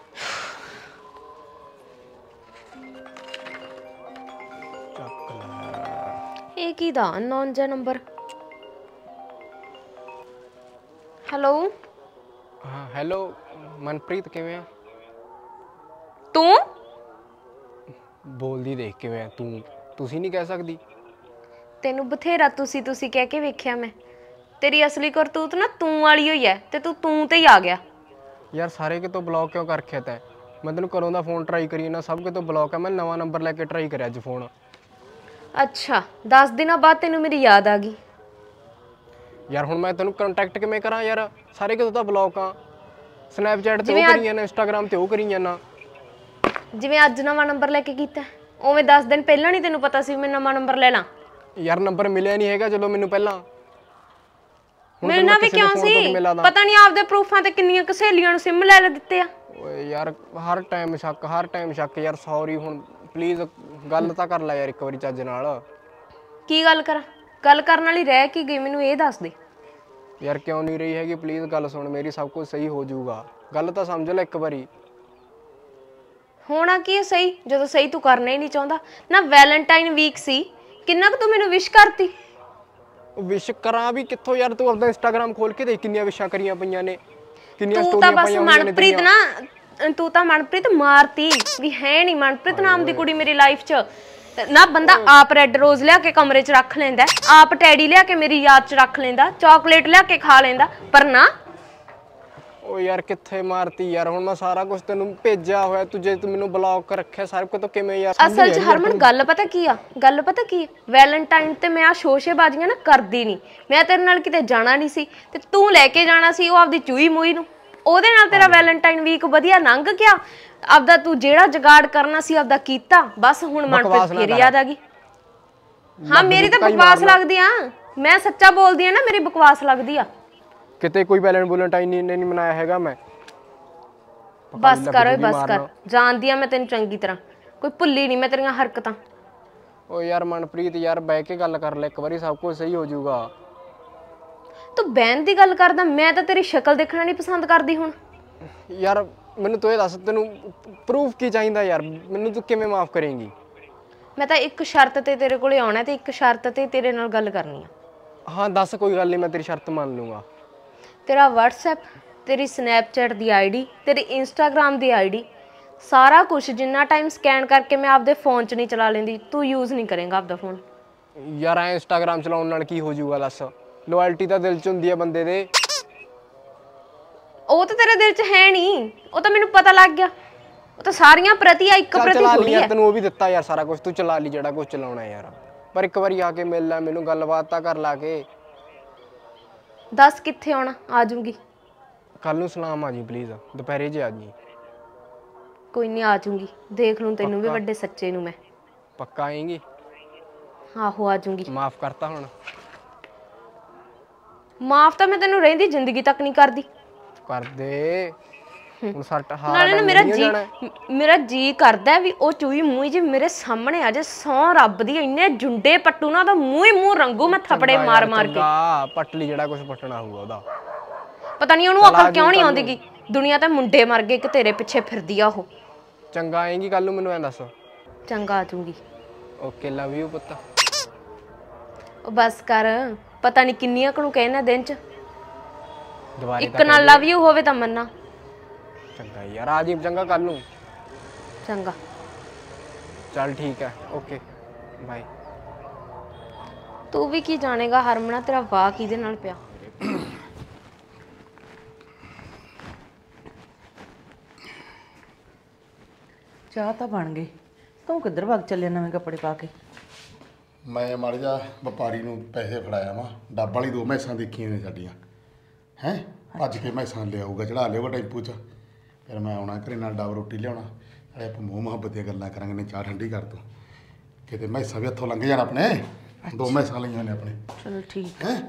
ਚੱਕ ਲੈ। ਇਹ ਕੀ ਦਾ ਅਨਨੋਨ ਜਿਹਾ ਨੰਬਰ। ਹੈਲੋ ਹਾਂ ਹੈਲੋ ਮਨਪ੍ਰੀਤ, ਕਿਵੇਂ ਆ? ਤੂੰ ਬੋਲਦੀ ਦੇਖ ਕਿਵੇਂ ਆ ਤੂੰ? ਤੁਸੀਂ ਨਹੀਂ ਕਹਿ ਸਕਦੀ? ਤੈਨੂੰ ਬਥੇਰਾ ਤੁਸੀਂ ਤੁਸੀਂ ਕਹਿ ਕੇ ਵੇਖਿਆ ਮੈਂ। ਤੇਰੀ ਅਸਲੀ ਕਰਤੂਤ ਨਾ ਤੂੰ ਵਾਲੀ ਹੋਈ ਐ ਤੇ ਤੂੰ ਤੂੰ ਤੇ ਹੀ ਆ ਗਿਆ। ਯਾਰ ਸਾਰੇ ਕਿਤੋਂ ਬਲੌਕ ਕਿਉਂ ਕਰ ਰੱਖਿਆ ਤੈਂ? ਮੈਂ ਤੈਨੂੰ ਘਰੋਂ ਦਾ ਫੋਨ ਟਰਾਈ ਕਰੀ ਨਾ, ਸਭ ਕਿਤੋਂ ਬਲੌਕ ਹੈ। ਮੈਂ ਨਵਾਂ ਨੰਬਰ ਲੈ ਕੇ ਟਰਾਈ ਕਰਿਆ ਅੱਜ ਫੋਨ। ਅੱਛਾ ਦਸ ਦਿਨਾਂ ਬਾਅਦ ਤੈਨੂੰ ਮੇਰੀ ਯਾਦ ਆ ਗਈ। ਯਾਰ ਹੁਣ ਮੈਂ ਤੈਨੂੰ ਕੰਟੈਕਟ ਕਿਵੇਂ ਕਰਾਂ ਯਾਰ? ਸਾਰੇ ਕਿਤੋਂ ਤਾਂ ਬਲੌਕ ਆ। ਸਨੈਪਚੈਟ ਤੇ ਉਹ ਕਰੀ ਜਾਂਦਾ, ਇੰਸਟਾਗ੍ਰਾਮ ਤੇ ਉਹ ਕਰੀ ਜਾਂਦਾ। ਜਿਵੇਂ ਅੱਜ ਨਵਾਂ ਨੰਬਰ ਲੈ ਕੇ ਕੀਤਾ ਉਵੇਂ ਦਸ ਦਿਨ ਪਹਿਲਾਂ ਨਹੀਂ ਤੈਨੂੰ ਪਤਾ ਸੀ ਮੈਂ ਨਵਾਂ ਨੰਬਰ ਲੈ ਲਾਂ? ਯਾਰ ਨੰਬਰ ਮਿਲਿਆ ਨਹੀਂ ਹੈਗਾ ਚਲੋ ਮੈਨੂੰ ਪਹਿਲਾਂ। ਮਿਲਣਾ ਵੀ ਕਿਉਂ ਸੀ? ਪਤਾ ਨਹੀਂ ਆਪਦੇ ਪ੍ਰੂਫਾਂ ਤੇ ਕਿੰਨੀਆਂ ਸਹੇਲੀਆਂ ਨੂੰ ਸਿਮ ਲੈ ਲੈ ਦਿੱਤੇ ਆ। ਓਏ ਯਾਰ ਹਰ ਟਾਈਮ ਸ਼ੱਕ, ਹਰ ਟਾਈਮ ਸ਼ੱਕ ਯਾਰ। ਸੌਰੀ ਹੁਣ ਪਲੀਜ਼ ਗੱਲ ਤਾਂ ਕਰ ਲੈ ਯਾਰ ਇੱਕ ਵਾਰੀ ਚੱਜ ਨਾਲ। ਕੀ ਗੱਲ ਕਰਾਂ? ਗੱਲ ਕਰਨ ਵਾਲੀ ਰਹਿ ਕੀ ਗਈ ਮੈਨੂੰ ਇਹ ਦੱਸ ਦੇ। ਯਾਰ ਕਿਉਂ ਨਹੀਂ ਰਹੀ ਹੈਗੀ? ਪਲੀਜ਼ ਗੱਲ ਸੁਣ ਮੇਰੀ, ਸਭ ਕੁਝ ਸਹੀ ਹੋ ਜਾਊਗਾ। ਗੱਲ ਤਾਂ ਸਮਝ ਲੈ ਇੱਕ ਵਾਰੀ। ਹੋਣਾ ਕੀ ਹੈ ਸਹੀ ਜਦੋਂ ਸਹੀ ਤੂੰ ਕਰਨਾ ਹੀ ਨਹੀਂ ਚਾਹੁੰਦਾ ਨਾ। ਵੈਲੈਂਟਾਈਨ ਵੀਕ ਸੀ, ਕਿੰਨਾ ਕੁ ਤੂੰ ਮੈਨੂੰ ਵਿਸ਼ ਕਰਤੀ। ਵਿਸ਼ ਕਰਾਂ ਵੀ ਕਿੱਥੋਂ ਯਾਰ, ਤੂੰ ਆਪਣਾ ਇੰਸਟਾਗ੍ਰਾਮ ਖੋਲ ਕੇ ਦੇਖ ਕਿੰਨੀਆਂ ਵਿਸ਼ਾਂ ਕਰੀਆਂ ਪਈਆਂ ਨੇ, ਕਿੰਨੀਆਂ ਤੂੰ ਤਾਂ ਸਟੋਰੀਆਂ ਬਸ ਪਾਈਆਂ ਹੋਈਆਂ ਨੇ ਮਨਪ੍ਰੀਤ ਤੇਰੀਆਂ। ਨਾ, ਤੂੰ ਤਾਂ ਮਨਪ੍ਰੀਤ ਮਾਰਤੀ ਵੀ ਹੈ ਨਹੀਂ ਮਨਪ੍ਰੀਤ ਨਾਮ ਦੀ ਕੁੜੀ ਮੇਰੀ ਲਾਈਫ 'ਚ ਨਾ। ਬੰਦਾ ਆਪ ਰੈੱਡ ਰੋਜ਼ ਲਿਆ ਕੇ ਕਮਰੇ 'ਚ ਰੱਖ ਲੈਂਦਾ, ਆਪ ਟੈਡੀ ਲਿਆ ਕੇ ਮੇਰੀ ਯਾਦ 'ਚ ਰੱਖ ਲੈਂਦਾ, ਚਾਕਲੇਟ ਲਿਆ ਕੇ ਖਾ ਲੈਂਦਾ, ਪਰ ਨਾ। ਓ ਯਾਰ ਕਿੱਥੇ ਮਾਰਤੀ ਯਾਰ, ਹੁਣ ਮੈਂ ਸਾਰਾ ਕੁਝ ਤੈਨੂੰ ਭੇਜਿਆ ਹੋਇਆ, ਤੂੰ ਜੇ ਤੂੰ ਮੈਨੂੰ ਬਲੌਕ ਕਰ ਰੱਖਿਆ ਸਾਰੇ ਕੁਝ, ਤਾਂ ਕਿਵੇਂ ਯਾਰ। ਅਸਲ 'ਚ ਹਰਮਨ ਗੱਲ ਪਤਾ ਕੀ ਆ, ਗੱਲ ਪਤਾ ਕੀ, ਵੈਲੈਂਟਾਈਨ ਤੇ ਮੈਂ ਆ ਸ਼ੋਸ਼ੇਬਾਜ਼ੀਆਂ ਨਾ ਕਰਦੀ ਨਹੀਂ। ਮੈਂ ਤੇਰੇ ਨਾਲ ਕਿਤੇ ਜਾਣਾ ਨਹੀਂ ਸੀ ਤੇ ਤੂੰ ਲੈ ਕੇ ਜਾਣਾ ਸੀ ਉਹ ਆਪਦੀ ਚੂਈ ਮੂਈ ਨੂੰ, ਉਹਦੇ ਨਾਲ ਤੇਰਾ ਵੈਲੈਂਟਾਈਨ ਵੀਕ ਵਧੀਆ ਲੰਘ ਗਿਆ। ਆਪਦਾ ਤੂੰ ਜਿਹੜਾ ਜੁਗਾੜ ਕਰਨਾ ਸੀ ਆਪਦਾ ਕੀਤਾ, ਬਸ ਹੁਣ ਮਨਪ੍ਰੀਤ ਫੇਰ ਯਾਦ ਆ ਗਈ। ਹਾਂ ਮੇਰੀ ਤਾਂ ਬਕਵਾਸ ਲੱਗਦੀ ਆ, ਮੈਂ ਸੱਚਾ ਬੋਲਦੀ ਆ ਨਾ, ਮੇਰੀ ਬਕਵਾਸ ਲੱਗਦੀ ਆ। ਕਿਤੇ ਕੋਈ ਵੈਲੈਂਟਾਈਨ ਨਹੀਂ ਮਨਾਇਆ ਹੈਗਾ ਮੈਂ। ਬਸ ਕਰ ਓਏ ਬਸ ਕਰ, ਜਾਣਦੀ ਆ ਮੈਂ ਤੈਨੂੰ ਚੰਗੀ ਤਰ੍ਹਾਂ, ਕੋਈ ਭੁੱਲੀ ਨਹੀਂ ਮੈਂ ਤੇਰੀਆਂ ਹਰਕਤਾਂ। ਓ ਯਾਰ ਮਨਪ੍ਰੀਤ ਯਾਰ ਬਹਿ ਕੇ ਗੱਲ ਕਰ ਲੈ ਇੱਕ ਵਾਰੀ, ਸਭ ਕੁਝ ਸਹੀ ਹੋ ਜਾਊਗਾ। ਤੂੰ ਬਹਿਣ ਦੀ ਗੱਲ ਕਰਦਾ, ਮੈਂ ਤਾਂ ਤੇਰੀ ਸ਼ਕਲ ਦੇਖਣਾ ਨਹੀਂ ਪਸੰਦ ਕਰਦੀ ਹੁਣ। ਯਾਰ ਮੈਨੂੰ ਤੂੰ ਇਹ ਦੱਸ, ਤੈਨੂੰ ਪ੍ਰੂਫ ਕੀ ਚਾਹੀਦਾ ਯਾਰ, ਮੈਨੂੰ ਤੂੰ ਕਿਵੇਂ ਮਾਫ ਕਰੇਂਗੀ। ਮੈਂ ਤਾਂ ਇੱਕ ਸ਼ਰਤ ਤੇ ਤੇਰੇ ਕੋਲੇ ਆਉਣਾ ਤੇ ਇੱਕ ਸ਼ਰਤ ਤੇ ਤੇਰੇ ਨਾਲ ਗੱਲ ਕਰਨੀ ਆ। ਹਾਂ ਦੱਸ, ਕੋਈ ਗੱਲ ਨਹੀਂ, ਮੈਂ ਤੇਰੀ ਸ਼ਰਤ ਮੰਨ ਲੂੰਗਾ। ਤੇਰਾ WhatsApp, ਤੇਰੀ ਸਨੈਪਚੈਟ ਦੀ ਆਈਡੀ, ਤੇਰੀ ਇੰਸਟਾਗ੍ਰਾਮ ਦੀ ਆਈਡੀ, ਸਾਰਾ ਕੁਝ ਜਿੰਨਾ ਟਾਈਮ ਸਕੈਨ ਕਰਕੇ ਮੈਂ ਆਪਦੇ ਫੋਨ 'ਚ ਨਹੀਂ ਚਲਾ ਲੈਂਦੀ, ਤੂੰ ਯੂਜ਼ ਨਹੀਂ ਕਰੇਂਗਾ ਆਪਦਾ ਫੋਨ। ਯਾਰ ਐ ਇੰਸਟਾਗ੍ਰਾਮ ਚਲਾਉਣ ਨਾਲ ਕੀ ਹੋ ਜਾਊਗਾ ਦੱਸ, ਲੋਇਲਟੀ ਤਾਂ ਦਿਲ 'ਚ ਹੁੰਦੀ ਹੈ ਬੰਦੇ ਦੇ। ਉਹ ਤਾਂ ਤੇਰੇ ਦਿਲ 'ਚ ਹੈ ਨਹੀਂ, ਉਹ ਤਾਂ ਮੈਨੂੰ ਪਤਾ ਲੱਗ ਗਿਆ, ਉਹ ਤਾਂ ਸਾਰੀਆਂ ਪ੍ਰਤੀ ਆ, ਇੱਕ ਪ੍ਰਤੀ ਥੋੜੀ ਹੈ। ਤੈਨੂੰ ਉਹ ਵੀ ਦਿੱਤਾ ਯਾਰ ਸਾਰਾ ਕੁਝ, ਤੂੰ ਚਲਾ ਲਈ ਜਿਹੜਾ ਕੁਝ ਚਲਾਉਣਾ ਯਾਰ, ਪਰ ਇੱਕ ਵਾਰੀ ਆ ਕੇ ਮਿਲ ਲੈ ਮੈਨੂੰ, ਗੱਲਬਾਤ ਤਾਂ ਕਰ ਲਾ ਕੇ। ਦੱਸ ਕਿੱਥੇ ਆਉਣਾ, ਆ ਜਾਊਂਗੀ। ਕੱਲ ਨੂੰ ਸਲਾਮ ਆ ਜੀ ਪਲੀਜ਼, ਦੁਪਹਿਰੇ ਜੇ ਆ ਜੀ। ਕੋਈ ਨਹੀਂ ਆ ਜਾਊਂਗੀ, ਦੇਖ ਲੂੰ ਤੈਨੂੰ ਵੀ ਵੱਡੇ ਸੱਚੇ ਨੂੰ ਮੈਂ। ਪੱਕਾ ਆਏਂਗੀ? ਆਹੋ ਆ ਜਾਊਂਗੀ। ਮਾਫ ਕਰਤਾ ਹੁਣ? ਮਾਫ ਤਾਂ ਮੈਂ ਤੈਨੂੰ ਰਹਿੰਦੀ ਜ਼ਿੰਦਗੀ ਤੱਕ ਨਹੀਂ ਕਰਦੀ। ਕਰ ਦੇ ਹੁਣ, ਸੱਟ ਹਾਰ ਨਾਲੇ ਨਾ ਮੇਰਾ ਜੀ ਮੇਰਾ ਜੀ ਕਰਦਾ ਵੀ ਉਹ ਚੂਈ ਮੂੰਹ ਜੇ ਮੇਰੇ ਸਾਹਮਣੇ ਆ ਜੇ, ਸੌ ਰੱਬ ਦੀ ਇੰਨੇ ਜੁੰਡੇ ਪੱਟੂ ਨਾ ਉਹਦਾ ਮੂੰਹ ਹੀ ਮੂੰਹ ਰੰਗੂ ਮੈਂ ਥੱਪੜੇ ਮਾਰ ਮਾਰ ਕੇ। ਪੱਟਲੀ ਜਿਹੜਾ ਕੁਝ ਪੱਟਣਾ ਹੋਊਗਾ ਉਹਦਾ। ਪਤਾ ਨਹੀਂ ਉਹਨੂੰ ਅਕਲ ਕਿਉਂ ਨਹੀਂ ਆਉਂਦੀ, ਕਿ ਦੁਨੀਆ ਤੇ ਮੁੰਡੇ ਮਰ ਗਏ ਕਿ ਤੇਰੇ ਪਿੱਛੇ ਫਿਰਦੀ ਆ ਉਹ। ਚੰਗਾ ਆਏਂਗੀ ਕੱਲ ਨੂੰ, ਮੈਨੂੰ ਐਂ ਦੱਸ। ਚੰਗਾ ਆ ਜਾਊਂਗੀ। ਓਕੇ ਲਵ ਯੂ ਪੁੱਤ। ਉਹ ਬਸ ਕਰ, ਪਤਾ ਨਹੀਂ ਕਿੰਨੀਆਂ ਕੁ ਨੂੰ ਕਹਿਣਾ ਦਿਨ 'ਚ, ਦੁਬਾਰੇ ਇੱਕ ਨਾਲ ਲਵ ਯੂ ਹੋਵੇ ਤਾਂ ਮੰਨਾ। ਚੰਗਾ ਯਾਰ ਆ ਜੀ, ਚੰਗਾ ਕੱਲ ਨੂੰ। ਚੰਗਾ ਚੱਲ ਠੀਕ ਹੈ, ਓਕੇ ਬਾਏ। ਤੂੰ ਵੀ ਕੀ ਜਾਣੇਗਾ ਹਰਮਨਾ, ਤੇਰਾ ਵਾਹ ਕਿਹਦੇ ਨਾਲ ਪਿਆ। ਚਾਹ ਤਾਂ ਬਣ ਗਈ, ਤੂੰ ਕਿੱਧਰ ਭੱਜ ਚੱਲਿਆ ਨਵੇਂ ਕੱਪੜੇ ਪਾ ਕੇ? ਮੈਂ ਮੜ ਜਾ ਵਪਾਰੀ ਨੂੰ ਪੈਸੇ ਫੜਾਇਆ ਵਾ, ਡੱਬ ਵਾਲੀ ਦੋ ਮੈਸਾਂ ਦੇਖੀਆਂ ਨੇ ਸਾਡੀਆਂ, ਹੈਂ ਭੱਜ ਕੇ ਮੈਸਾਂ ਲਿਆਊਗਾ, ਚੜਾ ਲਿਆਊਗਾ ਟੈਂਪੂ 'ਚ, ਫਿਰ ਮੈਂ ਆਉਣਾ ਘਰੇ ਨਾਲ ਡੱਬ ਰੋਟੀ ਲਿਆਉਣਾ, ਨਾਲੇ ਆਪਾਂ ਮੂੰਹ ਮੁਹੱਬਤ ਦੀਆਂ ਗੱਲਾਂ ਕਰਾਂਗੇ, ਨੇ ਚਾਹ ਠੰਡੀ ਕਰ ਤੂੰ, ਕਿਤੇ ਮੈਸਾਂ ਵੀ ਹੱਥੋਂ ਲੰਘ ਜਾਣ ਆਪਣੇ, ਦੋ ਮੈਸਾਂ ਲਈਆਂ ਨੇ ਆਪਣੇ। ਚਲ ਠੀਕ ਹੈ।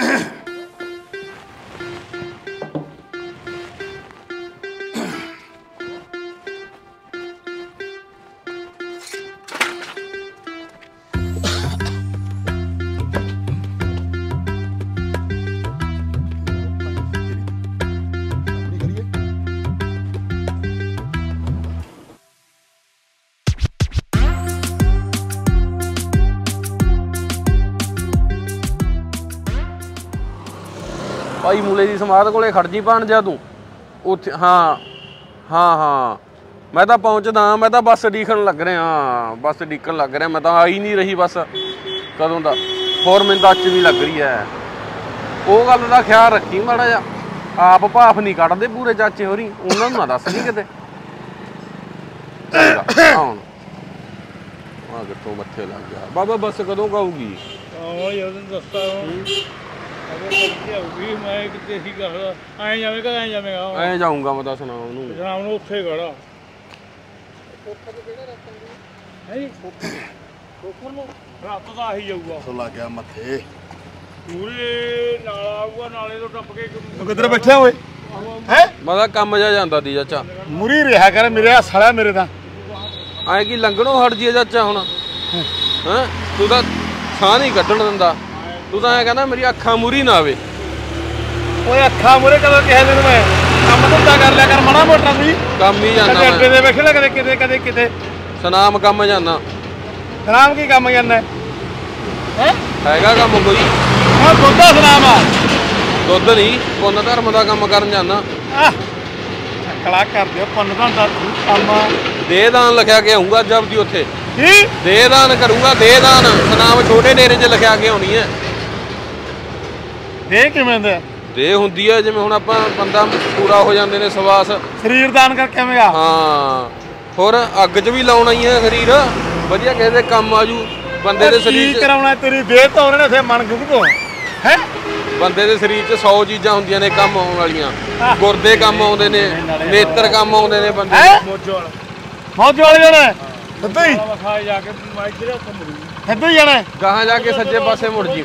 ਭਾਈ ਮੂਲੇ ਦੀ ਸਮਾਧ ਕੋਲੇ ਖੜ ਜੀ ਪਾਣ ਜਾ ਤੂੰ ਉੱਥੇ। ਹਾਂ ਹਾਂ ਹਾਂ ਮੈਂ ਤਾਂ ਪਹੁੰਚਦਾ, ਮੈਂ ਤਾਂ ਬੱਸ ਡੀਕਣ ਲੱਗ ਰਿਹਾ, ਬੱਸ ਡੀਕਣ ਲੱਗ ਰਿਹਾ, ਮੈਂ ਤਾਂ ਆ ਹੀ ਨਹੀਂ ਰਹੀ ਬੱਸ ਕਦੋਂ ਦਾ, ਹੋਰ ਮੈਨੂੰ ਤਾਂ ਅੱਜ ਵੀ ਲੱਗ ਰਹੀ ਐ। ਉਹ ਗੱਲ ਦਾ ਖਿਆਲ ਰੱਖੀ ਮਾੜਾ ਜਿਹਾ, ਆਪ ਭਾਫ ਨਹੀਂ ਕੱਢਦੇ ਪੂਰੇ ਚਾਚੇ ਹੋਰੀ, ਉਹਨਾਂ ਨੂੰ ਨਾ ਦੱਸ ਨਹੀਂ ਕਿਤੇ। ਹੁਣ ਆ ਕਿੱਥੋਂ ਮੱਥੇ ਲੱਗ ਗਿਆ ਬਾਬਾ, ਬੱਸ ਕਦੋਂ ਕਾਊਗੀ? ਆਹੋ ਯਾਰ ਦੱਸਤਾ ਆਉਗੀ, ਮੈਂ ਕਿਤੇ ਸੀ ਕਰਦਾ ਐਂ ਜਾਵੇਂਗਾ, ਐਂ ਜਾਵੇਂਗਾ, ਐਂ ਜਾਊਂਗਾ ਮੈਂ, ਦੱਸਣਾ ਉਹਨੂੰ ਜਨਾਬ ਨੂੰ ਉੱਥੇ ਖੜਾ ਹੈ ਰਾਤ ਦਾ ਆਹੀ ਜਾਊਗਾ, ਤੋਂ ਲੱਗ ਗਿਆ ਮੱਥੇ ਪੂਰੇ ਨਾਲ ਆਊਗਾ, ਨਾਲੇ ਤੋਂ ਟੱਪ ਕੇ। ਤੂੰ ਕਿੱਧਰ ਬੈਠਿਆ ਓਏ? ਹੈ ਮੈਂ ਤਾਂ ਕੰਮ ਜਾ ਜਾਂਦਾ ਦੀ ਚਾਚਾ। ਮੁਰੀ ਰਿਹਾ ਕਰ ਮੇਰੇ, ਆ ਸਾਲਾ ਮੇਰੇ ਦਾ ਐਂ ਕੀ ਲੰਘਣੋਂ ਹਟ ਜੀਏ ਚਾਚਾ ਹੁਣ? ਹੈਂ ਤੂੰ ਤਾਂ ਸਾਹ ਨਹੀਂ ਕੱਢਣ ਦਿੰਦਾ, ਤੂੰ ਤਾਂ ਐਂ ਕਹਿੰਦਾ ਮੇਰੀ ਅੱਖਾਂ ਮੂਰੀ ਨਾ ਆਵੇ। ਓਏ ਅੱਖਾਂ ਮੂਰੇ ਕਦੋਂ ਕਿਹਾ ਤੈਨੂੰ ਮੈਂ? ਕੰਮ ਕੰਮ ਧੰਦਾ ਕਰ ਲਿਆ ਕਰ ਮਾੜਾ ਮੋਟਾ ਵੀ ਕੰਮ ਹੀ ਜਾਂਦਾ ਕਦੇ ਅੱਗੇ ਮੈਂ ਦੇ ਵੇਖ ਲੈ ਕਦੇ ਕਿਤੇ ਕਦੇ ਕਿਤੇ ਸਨਾਮ ਕੰਮ ਜਾਂਦਾ ਸਲਾਮ ਕੀ ਕੰਮ ਕਰਨਾ ਹੈ ਹੈ ਹੈਗਾ ਕੰਮ ਕੋਈ ਹਾਂ ਦੁੱਧਾ ਸਲਾਮ ਆ ਦੁੱਧ ਨਹੀਂ ਪੁੰਨ ਧਰਮ ਦਾ ਕੰਮ ਕਰਨ ਜਾਂਦਾ ਕਲਾ ਕਰਦੇ ਪੁੰਨ ਦਾ ਕੰਮ ਦੇ ਦਾਨ ਲਿਖਿਆ ਕੇ ਆਉਂਗਾ ਜਦ ਦੀ ਉੱਥੇ ਕੀ ਦੇ ਦਾਨ ਕਰੂੰਗਾ ਦੇ ਦਾਨ ਸਨਾਮ ਛੋਟੇ ਡੇਰੇ 'ਚ ਲਿਖਿਆ ਕੇ ਆਉਣੀ ਹੈ ਦੇ ਕਿਵੇਂ ਦਾ ਦੇ ਹੁੰਦੀ ਹੈ ਜਿਵੇਂ ਹੁਣ ਆਪਾਂ ਬੰਦਾ ਪੂਰਾ ਹੋ ਜਾਂਦੇ ਨੇ ਸਵਾਸ ਸਰੀਰ ਦਾਨ ਕਰ ਕਿਵੇਂ ਆ ਹਾਂ ਹੋਰ ਅੱਗ 'ਚ ਵੀ ਲਾਉਣਾ ਹੀ ਹੈ ਸਰੀਰ ਵਧੀਆ ਕਿਸੇ ਦੇ ਕੰਮ ਆਜੂ ਬੰਦੇ ਦੇ ਸਰੀਰ 'ਚ ਕਰਾਉਣਾ ਤੇਰੀ ਦੇ ਤਾਂ ਉਹਨਾਂ ਨੇ ਫੇਰ ਮਨ ਗੁੱਗੋ ਹੈ ਬੰਦੇ ਦੇ ਸਰੀਰ 'ਚ ਸੌ ਚੀਜ਼ਾਂ ਹੁੰਦੀਆਂ ਨੇ ਕੰਮ ਆਉਣ ਵਾਲੀਆਂ ਗੁਰਦੇ ਕੰਮ ਆਉਂਦੇ ਨੇ ਨੇਤਰ ਕੰਮ ਆਉਂਦੇ ਨੇ ਬੰਦੇ ਮੋਜੋ ਵਾਲਾ ਮੋਜੋ ਵਾਲੇ ਜਾਣਾ ਸਿੱਧਾ ਹੀ ਖਾਏ ਜਾ ਕੇ ਮਾਈਜਰੇ ਉੱਥੇ ਮੁੜੀ ਸਿੱਧਾ ਹੀ ਜਾਣਾ ਗਾਹਾਂ ਜਾ ਕੇ ਸੱਜੇ ਪਾਸੇ ਮੁੜ ਜੀ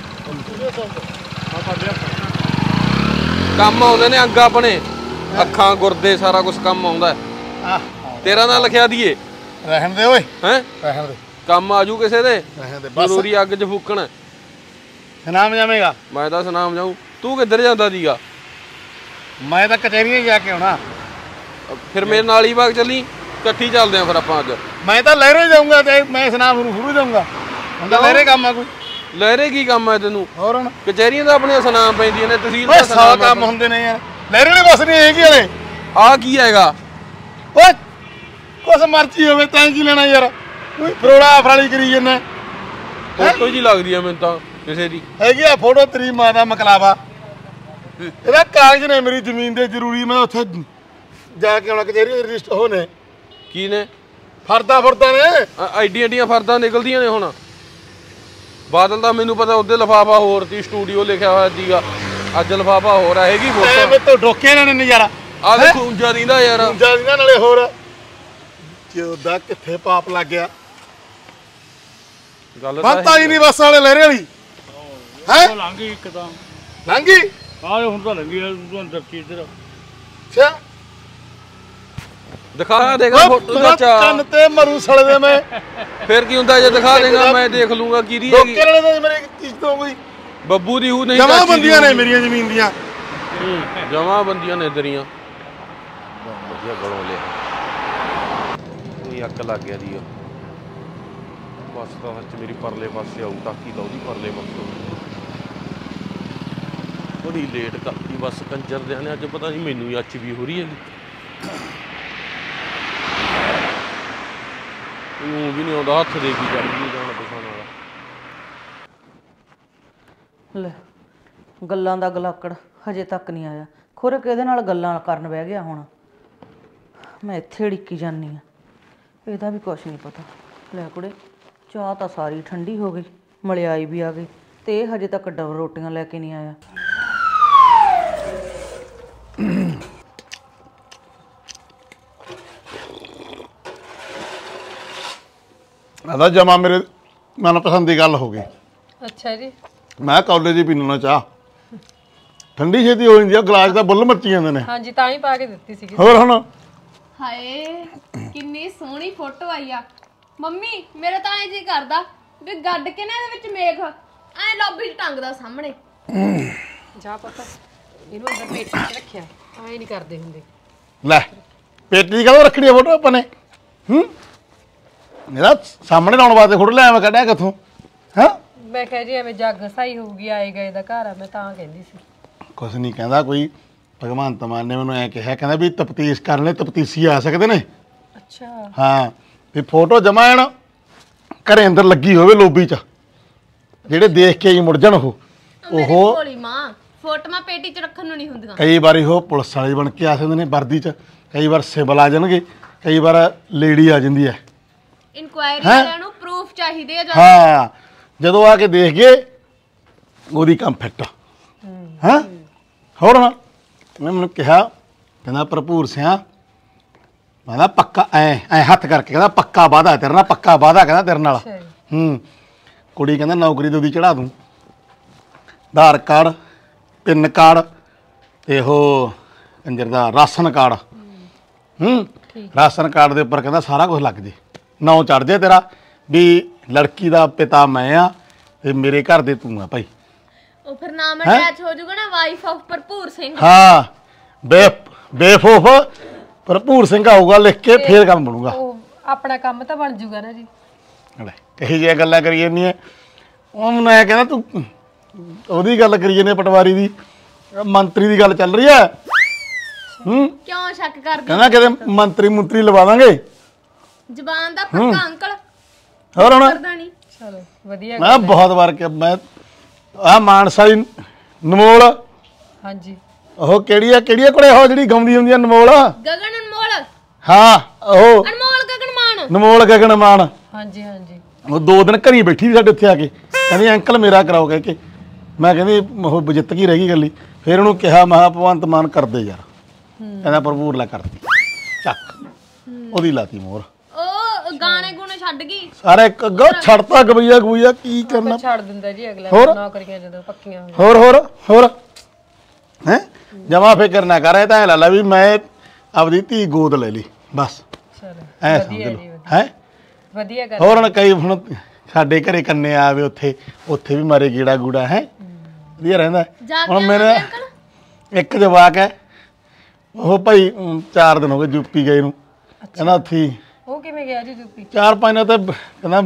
ਕੰਮ ਆਉਂਦੇ ਨੇ ਅੰਗ ਆਪਣੇ ਅੱਖਾਂ ਗੁਰਦੇ ਸਾਰਾ ਕੁਝ ਕੰਮ ਆਉਂਦਾ ਆਹ ਤੇਰਾ ਨਾਂ ਲਿਖਿਆ ਦੀਏ ਰਹਿਣ ਦੇ ਓਏ ਹੈ ਰਹਿਣ ਦੇ ਕੰਮ ਆਜੂ ਕਿਸੇ ਦੇ ਰਹਿਣ ਦੇ ਬਸ ਜ਼ਰੂਰੀ ਅੱਗ 'ਚ ਫੂਕਣਾ ਨਾਮ ਜਾਵੇਗਾ ਮੈਂ ਤਾਂ ਸੁਨਾਮ ਜਾਊਂ ਤੂੰ ਕਿੱਧਰ ਜਾਂਦਾ ਸੀਗਾ ਮੈਂ ਤਾਂ ਕਚਹਿਰੀਆਂ ਜਾ ਕੇ ਆਉਣਾ ਫਿਰ ਮੇਰੇ ਨਾਲ ਹੀ ਬਾਗ ਚੱਲੀ ਇਕੱਠੀ ਚੱਲਦੇ ਆਂ ਫਿਰ ਆਪਾਂ ਅੱਜ ਮੈਂ ਤਾਂ ਲਹਿਰੇ ਜਾਊਂਗਾ ਤੇ ਮੈਂ ਸਨਾਮ ਨੂੰ ਸ਼ੁਰੂ ਜਾਊਂਗਾ ਹੁਣ ਤਾਂ ਲਹਿਰੇ ਕੰਮ ਆ ਕੋਈ ਲਹਿਰੇ ਕੀ ਕੰਮ ਹੈ ਤੈਨੂੰ ਹੋਰ ਹੁਣ ਕਚਹਿਰੀਆਂ ਦਾ ਆਪਣੀਆਂ ਸੁਨਾਮ ਪੈਂਦੀਆਂ ਨੇ ਤਹਿਸੀਲ ਓਏ ਦਾ ਸੌ ਸੁਨਾਮ ਕੰਮ ਹੁੰਦੇ ਨੇ ਯਾਰ ਲਹਿਰੇ ਵਾਲੇ ਬਸ ਨਹੀਂ ਹੈਗੀ ਹਲੇ ਆ ਕੀ ਹੈਗਾ ਓਏ ਕੁਛ ਮਰਜ਼ੀ ਹੋਵੇ ਤੈਂ ਕੀ ਲੈਣਾ ਯਾਰ ਕੋਈ ਫਰੋੜਾ ਫਰਾਲੀ ਕਰੀ ਜੰਨਾ ਫੋਟੋ ਜੀ ਲੱਗਦੀ ਆ ਮੈਨੂੰ ਤਾਂ ਕਿਸੇ ਦੀ ਹੈਗੀ ਆ ਫੋਟੋ ਤੇਰੀ ਮਾਂ ਦਾ ਮਕਲਾਵਾ ਇਹਦਾ ਕਾਗਜ਼ ਨੇ ਮੇਰੀ ਜ਼ਮੀਨ ਦੇ ਜ਼ਰੂਰੀ ਮੈਂ ਉੱਥੇ ਜਾ ਕੇ ਆਉਣਾ ਕਚਹਿਰੀ ਰਜਿਸਟਰ ਹੋਣੇ ਕੀ ਨੇ ਫਰਦਾ ਫਰਦਾ ਨੇ ਐਡੀ ਐਡੀਆਂ ਫਰਦਾਂ ਨਿਕਲਦੀਆਂ ਨੇ ਹੁਣ ਬਾਦਲ ਦਾ ਮੈਨੂੰ ਪਤਾ ਉਹਦੇ ਲਿਫਾਫਾ ਹੋਰ ਸੀ ਸਟੂਡੀਓ ਲਿਖਿਆ ਹੋਇਆ ਸੀਗਾ ਅੱਜ ਲਿਫਾਫਾ ਹੋਰ ਆ ਹੈਗੀ ਐ ਫੋਟੋ ਮੈਂ ਤੋਂ ਡੋਕੇ ਇਹਨਾਂ ਨੇ ਨਜ਼ਾਰਾ ਆ ਦੇਖੋ ਉਂਜਾ ਦਿੰਦਾ ਯਾਰ ਉਂਜਾ ਇਹਨਾਂ ਨਾਲੇ ਹੋਰ ਜਿਉਦਾ ਕਿੱਥੇ ਪਾਪ ਲੱਗ ਗਿਆ ਗੱਲ ਤਾਂ ਬੰਤਾ ਹੀ ਨਹੀਂ ਬਸ ਵਾਲੇ ਲਹਿਰੇ ਵਾਲੀ ਹੈ ਲੰਘੀ ਇੱਕ ਤਾਂ ਲੰਗੀ ਆਹ ਹੁਣ ਤਾਂ ਲੰਘੀ ਆ ਤੂੰ ਅੰਦਰ ਕੀ ਇੱਧਰ ਅੱਛਾ ਦਿਖਾ ਦੇਗਾ ਫੋਟੋ ਚਾਚਾ ਕੰਨ ਤੇ ਮਰੂ ਸਲੇ ਦੇ ਮੈਂ ਫਿਰ ਕੀ ਹੁੰਦਾ ਜੇ ਦਿਖਾ ਦੇਗਾ ਮੈਂ ਦੇਖ ਲੂੰਗਾ ਕਿਹਦੀ ਹੈਗੀ ਡੋਕੇ ਵਾਲੇ ਤਾਂ ਮੇਰੇ ਚੀਜ਼ ਤੋਂ ਕੋਈ ਬੱਬੂ ਦੀ ਹੂ ਨਹੀਂ ਜਮਾ ਚਾਚੀ ਦੀ ਬੰਦੀਆਂ ਨੇ ਹੋਊ। ਮੇਰੀਆਂ ਜ਼ਮੀਨ ਦੀਆਂ ਜਮਾ ਬੰਦੀਆਂ ਨੇ ਤੇਰੀਆਂ ਵਧੀਆ ਗਲੋਂ ਲਿਆ ਕੋਈ ਅੱਗ ਲੱਗ ਗਿਆ ਦੀ ਬਸ ਤਾਂ ਸੱਚ ਮੇਰੀ ਪਰਲੇ ਪਾਸੇ ਆਊ ਟਾਕੀ ਲਾਉਦੀ ਪਰਲੇ ਪਾਸੇ ਬੜੀ ਲੇਟ ਕਰਤੀ ਬਸ ਕੰਜਰ ਦਿਆਂ ਨੇ ਅੱਜ ਪਤਾ ਨਹੀਂ ਮੈਨੂੰ ਹੀ ਅੱਛ ਵੀ ਹੋ ਰਹੀ ਹੈਗੀ ਉਹ ਵੀ ਨਹੀਂ ਆਉਂਦਾ ਹੱਥ ਦੇ ਕੀ ਚੜ ਗਈ ਜਾਣ ਪਛਾਣ ਵਾਲਾ ਲੈ ਗੱਲਾਂ ਦਾ ਗਲਾਕੜ ਹਜੇ ਤੱਕ ਨਹੀਂ ਆਇਆ ਖੁਰ ਕਿਹਦੇ ਨਾਲ ਗੱਲਾਂ ਕਰਨ ਬਹਿ ਗਿਆ ਹੁਣ ਮੈਂ ਇੱਥੇ ਢਿੱਕੀ ਜਾਨੀ ਆ ਇਹਦਾ ਵੀ ਕੁਛ ਨਹੀਂ ਪਤਾ ਲੈ ਕੁੜੇ ਚਾਹ ਤਾਂ ਸਾਰੀ ਠੰਡੀ ਹੋ ਗਈ ਮਲਿਆਈ ਵੀ ਆ ਗਈ ਤੇ ਇਹ ਹਜੇ ਤੱਕ ਡਬਲ ਰੋਟੀਆਂ ਲੈ ਕੇ ਨਹੀਂ ਆਇਆ ਆਦਾ ਜਮਾ ਮੇਰੇ ਮਨਪਸੰਦ ਦੀ ਗੱਲ ਹੋ ਗਈ ਅੱਛਾ ਜੀ ਮੈਂ ਕਾਲਜ ਹੀ ਪੀਣਾ ਚਾਹ ਠੰਡੀ ਛੇਤੀ ਹੋ ਜਾਂਦੀ ਆ ਗਲਾਸ ਦਾ ਬੁੱਲ ਮੱਚੀ ਜਾਂਦੇ ਨੇ ਹਾਂਜੀ ਤਾਂ ਹੀ ਪਾ ਕੇ ਦਿੱਤੀ ਸੀਗੀ ਹੋਰ ਹੁਣ ਹਾਏ ਕਿੰਨੀ ਸੋਹਣੀ ਫੋਟੋ ਆਈ ਆ ਮੰਮੀ ਮੇਰੇ ਤਾਂ ਐ ਜੀ ਕਰਦਾ ਵੀ ਗੱਡ ਕੇ ਨਾ ਇਹਦੇ ਵਿੱਚ ਮੇਖ ਐ ਲੌਬੀ 'ਚ ਟੰਗਦਾ ਸਾਹਮਣੇ ਜਾ ਪਤਾ ਇਹਨੂੰ ਅੰਦਰ ਪੇਟ ਵਿੱਚ ਰੱਖਿਆ ਐ ਨਹੀਂ ਕਰਦੇ ਹੁੰਦੇ ਲੈ ਪੇਟੀ ਦੀ ਗੱਲ ਰੱਖਣੀ ਆ ਫੋਟੋ ਆਪਾਂ ਨੇ ਹੂੰ ਮੇਰਾ ਸਾਹਮਣੇ ਲਾਉਣ ਵਾਸਤੇ ਫੋਟੋ ਲੈ ਮੈਂ ਕੱਢਿਆ ਕਿੱਥੋਂ ਹਾਂ ਮੈਂ ਕਿਹਾ ਜੀ ਐਵੇਂ ਜੱਗ ਸਹੀ ਹੋਊਗੀ ਆਏ ਗਏ ਦਾ ਘਰ ਆ ਮੈਂ ਤਾਂ ਕਹਿੰਦੀ ਸੀ ਕੁਛ ਨਹੀਂ ਕਹਿੰਦਾ ਕੋਈ ਭਗਵੰਤ ਮਾਨ ਨੇ ਮੈਨੂੰ ਐ ਕਿਹਾ ਕਹਿੰਦਾ ਵੀ ਤਫਤੀਸ਼ ਕਰਨ ਲਈ ਤਫਤੀਸ਼ੀ ਆ ਸਕਦੇ ਨੇ ਅੱਛਾ ਹਾਂ ਵੀ ਫੋਟੋ ਜਮਾ ਨਾ ਘਰੇ ਅੰਦਰ ਲੱਗੀ ਹੋਵੇ ਲੋਬੀ 'ਚ ਜਿਹੜੇ ਦੇਖ ਕੇ ਹੀ ਮੁੜ ਜਾਣ ਉਹ ਉਹ ਭੋਲੀ ਮਾਂ ਫੋਟੋਆਂ ਪੇਟੀ 'ਚ ਰੱਖਣ ਨੂੰ ਨਹੀਂ ਹੁੰਦੀਆਂ ਕਈ ਵਾਰੀ ਉਹ ਪੁਲਿਸ ਵਾਲੇ ਬਣ ਕੇ ਆ ਸਕਦੇ ਨੇ ਵਰਦੀ 'ਚ ਕਈ ਵਾਰ ਸਿਵਲ ਆ ਜਾਣਗੇ ਕਈ ਵਾਰ ਲੇਡੀ ਆ ਜਾਂਦੀ ਹੈ ਇਨਕੁਆਇਰੀ ਵਾਲਿਆਂ ਨੂੰ ਪ੍ਰੂਫ ਚਾਹੀਦੇ ਆ ਜਾਂ ਹਾਂ ਜਦੋਂ ਆ ਕੇ ਦੇਖ ਗਏ ਉਹਦੀ ਕੰਮ ਫਿੱਟ ਹਾਂ ਹੋਰ ਨਾ ਮੈਂ ਮੈਨੂੰ ਕਿਹਾ ਕਹਿੰਦਾ ਭਰਪੂਰ ਸਿਆ ਕਹਿੰਦਾ ਪੱਕਾ ਐ ਐ ਹੱਥ ਕਰਕੇ ਕਹਿੰਦਾ ਪੱਕਾ ਵਾਦਾ ਤੇਰੇ ਨਾਲ ਪੱਕਾ ਵਾਦਾ ਕਹਿੰਦਾ ਤੇਰੇ ਨਾਲ ਹੂੰ ਕੁੜੀ ਕਹਿੰਦਾ ਨੌਕਰੀ ਤੇ ਉਹਦੀ ਚੜਾ ਦੂੰ ਆਧਾਰ ਕਾਰਡ ਪਿੰਨ ਕਾਰਡ ਤੇ ਉਹ ਕੰਜਰ ਦਾ ਰਾਸ਼ਨ ਕਾਰਡ ਹੂੰ ਰਾਸ਼ਨ ਕਾਰਡ ਦੇ ਉੱਪਰ ਕਹਿੰਦਾ ਸਾਰਾ ਕੁਝ ਲੱਗ ਜੇ ਨਾਂ ਚੜ ਜੇ ਤੇਰਾ ਵੀ ਲੜਕੀ ਦਾ ਪਿਤਾ ਮੈਂ ਆ ਤੇ ਮੇਰੇ ਘਰ ਦੇ ਤੂੰ ਆ ਭਾਈ ਉਹ ਫਿਰ ਨਾਮ ਅਟੈਚ ਹੋ ਜਾਊਗਾ ਨਾ ਵਾਈਫ ਆਫ ਭਰਪੂਰ ਸਿੰਘ ਹਾਂ ਬੇ ਬੇਫੋਫ ਭਰਪੂਰ ਸਿੰਘ ਆਊਗਾ ਲਿਖ ਕੇ ਫੇਰ ਕੰਮ ਬਣੂਗਾ। ਉਹ ਆਪਣਾ ਕੰਮ ਤਾਂ ਬਣ ਜੂਗਾ ਨਾ ਜੀ। ਕਹੀ ਜਿਹੀਆਂ ਗੱਲਾਂ ਕਰੀ ਜਾਂਦੀਆਂ ਉਹ ਮੈਨੂੰ ਐ ਕਹਿੰਦਾ ਤੂੰ ਉਹਦੀ ਗੱਲ ਕਰੀ ਜਾਂਦੇ ਪਟਵਾਰੀ ਦੀ ਮੰਤਰੀ ਦੀ ਗੱਲ ਚੱਲ ਰਹੀ ਹੈ। ਹੂੰ ਕਿਉਂ ਸ਼ੱਕ ਕਰਦੇ ਕਹਿੰਦਾ ਕਿਤੇ ਮੰਤਰੀ ਮੰਤਰੀ ਲਵਾ ਦਾਂਗੇ ਜ਼ਬਾਨ ਦਾ ਪੱਕਾ ਅੰਕਲ ਹੋਰ ਹੁਣ ਕਰਦਾ ਨਹੀਂ। ਚਲੋ ਵਧੀਆ। ਮੈਂ ਬਹੁਤ ਵਾਰ ਕਿ ਮੈਂ ਆ ਮਾਨਸਾ ਦੀ ਨਮੋਲ ਹਾਂਜੀ ਉਹ ਕਿਹੜੀ ਆ ਕਿਹੜੀ ਆ ਕੋਲੇ ਉਹ ਜਿਹੜੀ ਗਾਉਂਦੀ ਹੁੰਦੀ ਆ ਨਮੋਲ ਗਗਨ ਅਨਮੋਲ ਹਾਂ ਉਹ ਅਨਮੋਲ ਗਗਨ ਮਾਨ ਨਮੋਲ ਗਗਨ ਮਾਨ ਹਾਂਜੀ ਹਾਂਜੀ ਉਹ ਦੋ ਦਿਨ ਘਰੀ ਬੈਠੀ ਸੀ ਸਾਡੇ ਉੱਥੇ ਆ ਕੇ ਕਹਿੰਦੀ ਅੰਕਲ ਮੇਰਾ ਕਰਾਓ ਕਹਿ ਕੇ ਮੈਂ ਕਹਿੰਦੀ ਉਹ ਜਿੱਤ ਕੀ ਰਹਿ ਗਈ ਗੱਲੀ ਫਿਰ ਉਹਨੂੰ ਕਿਹਾ ਮਹਾ ਭਗਵੰਤ ਮਾਨ ਕਰਦੇ ਯਾਰ ਕਹਿੰਦਾ ਭਰਪੂਰ ਲਾ ਕਰਦੀ ਚੱਕ ਉਹਦੀ ਲਾਤੀ ਮੋਹਰ ਉਹ ਗਾਣੇ ਗੁਣੇ ਛੱਡ ਗਈ ਸਾਰੇ ਅੱਗੋਂ ਛੱਡਤਾ ਗਵਈਆ ਗਵਈਆ ਕੀ ਕਰਨਾ ਛੱਡ ਦਿੰਦਾ ਜੀ ਅਗਲਾ ਨੌਕਰੀਆਂ ਜਦੋਂ ਪੱਕੀਆਂ ਹੋ ਹੋਰ ਹੋਰ ਹੋਰ ਹੈ ਜਮਾ ਫਿਕਰ ਨਾ ਕਰ ਇਹ ਤਾਂ ਐ ਲਾ ਲਾ ਵੀ ਮੈਂ ਆਪਦੀ ਧੀ ਗੋਦ ਲੈ ਲਈ ਬਸ ਚਲੋ ਐ ਸਮਝ ਲਓ ਹੈ ਵਧੀਆ ਗੱਲ। ਹੋਰ ਹੁਣ ਕਈ ਹੁਣ ਸਾਡੇ ਘਰੇ ਕੰਨੇ ਆਵੇ ਉੱਥੇ ਉੱਥੇ ਵੀ ਮਾਰੇ ਗੀੜਾ ਗੂੜਾ ਹੈ ਵਧੀਆ ਰਹਿੰਦਾ ਹੁਣ ਮੇਰਾ ਇੱਕ ਜਵਾਕ ਹੈ ਉਹ ਭਾਈ ਚਾਰ ਦਿਨ ਹੋ ਗਏ ਯੂਪੀ ਗਏ ਨੂੰ ਕਹਿੰਦਾ ਉੱਥੇ ਉਹ ਕਿਵੇਂ ਗਿਆ ਜੀ ਯੂਪੀ? ਚਾਰ ਪੰਜ ਤੇ ਕਹਿੰਦਾ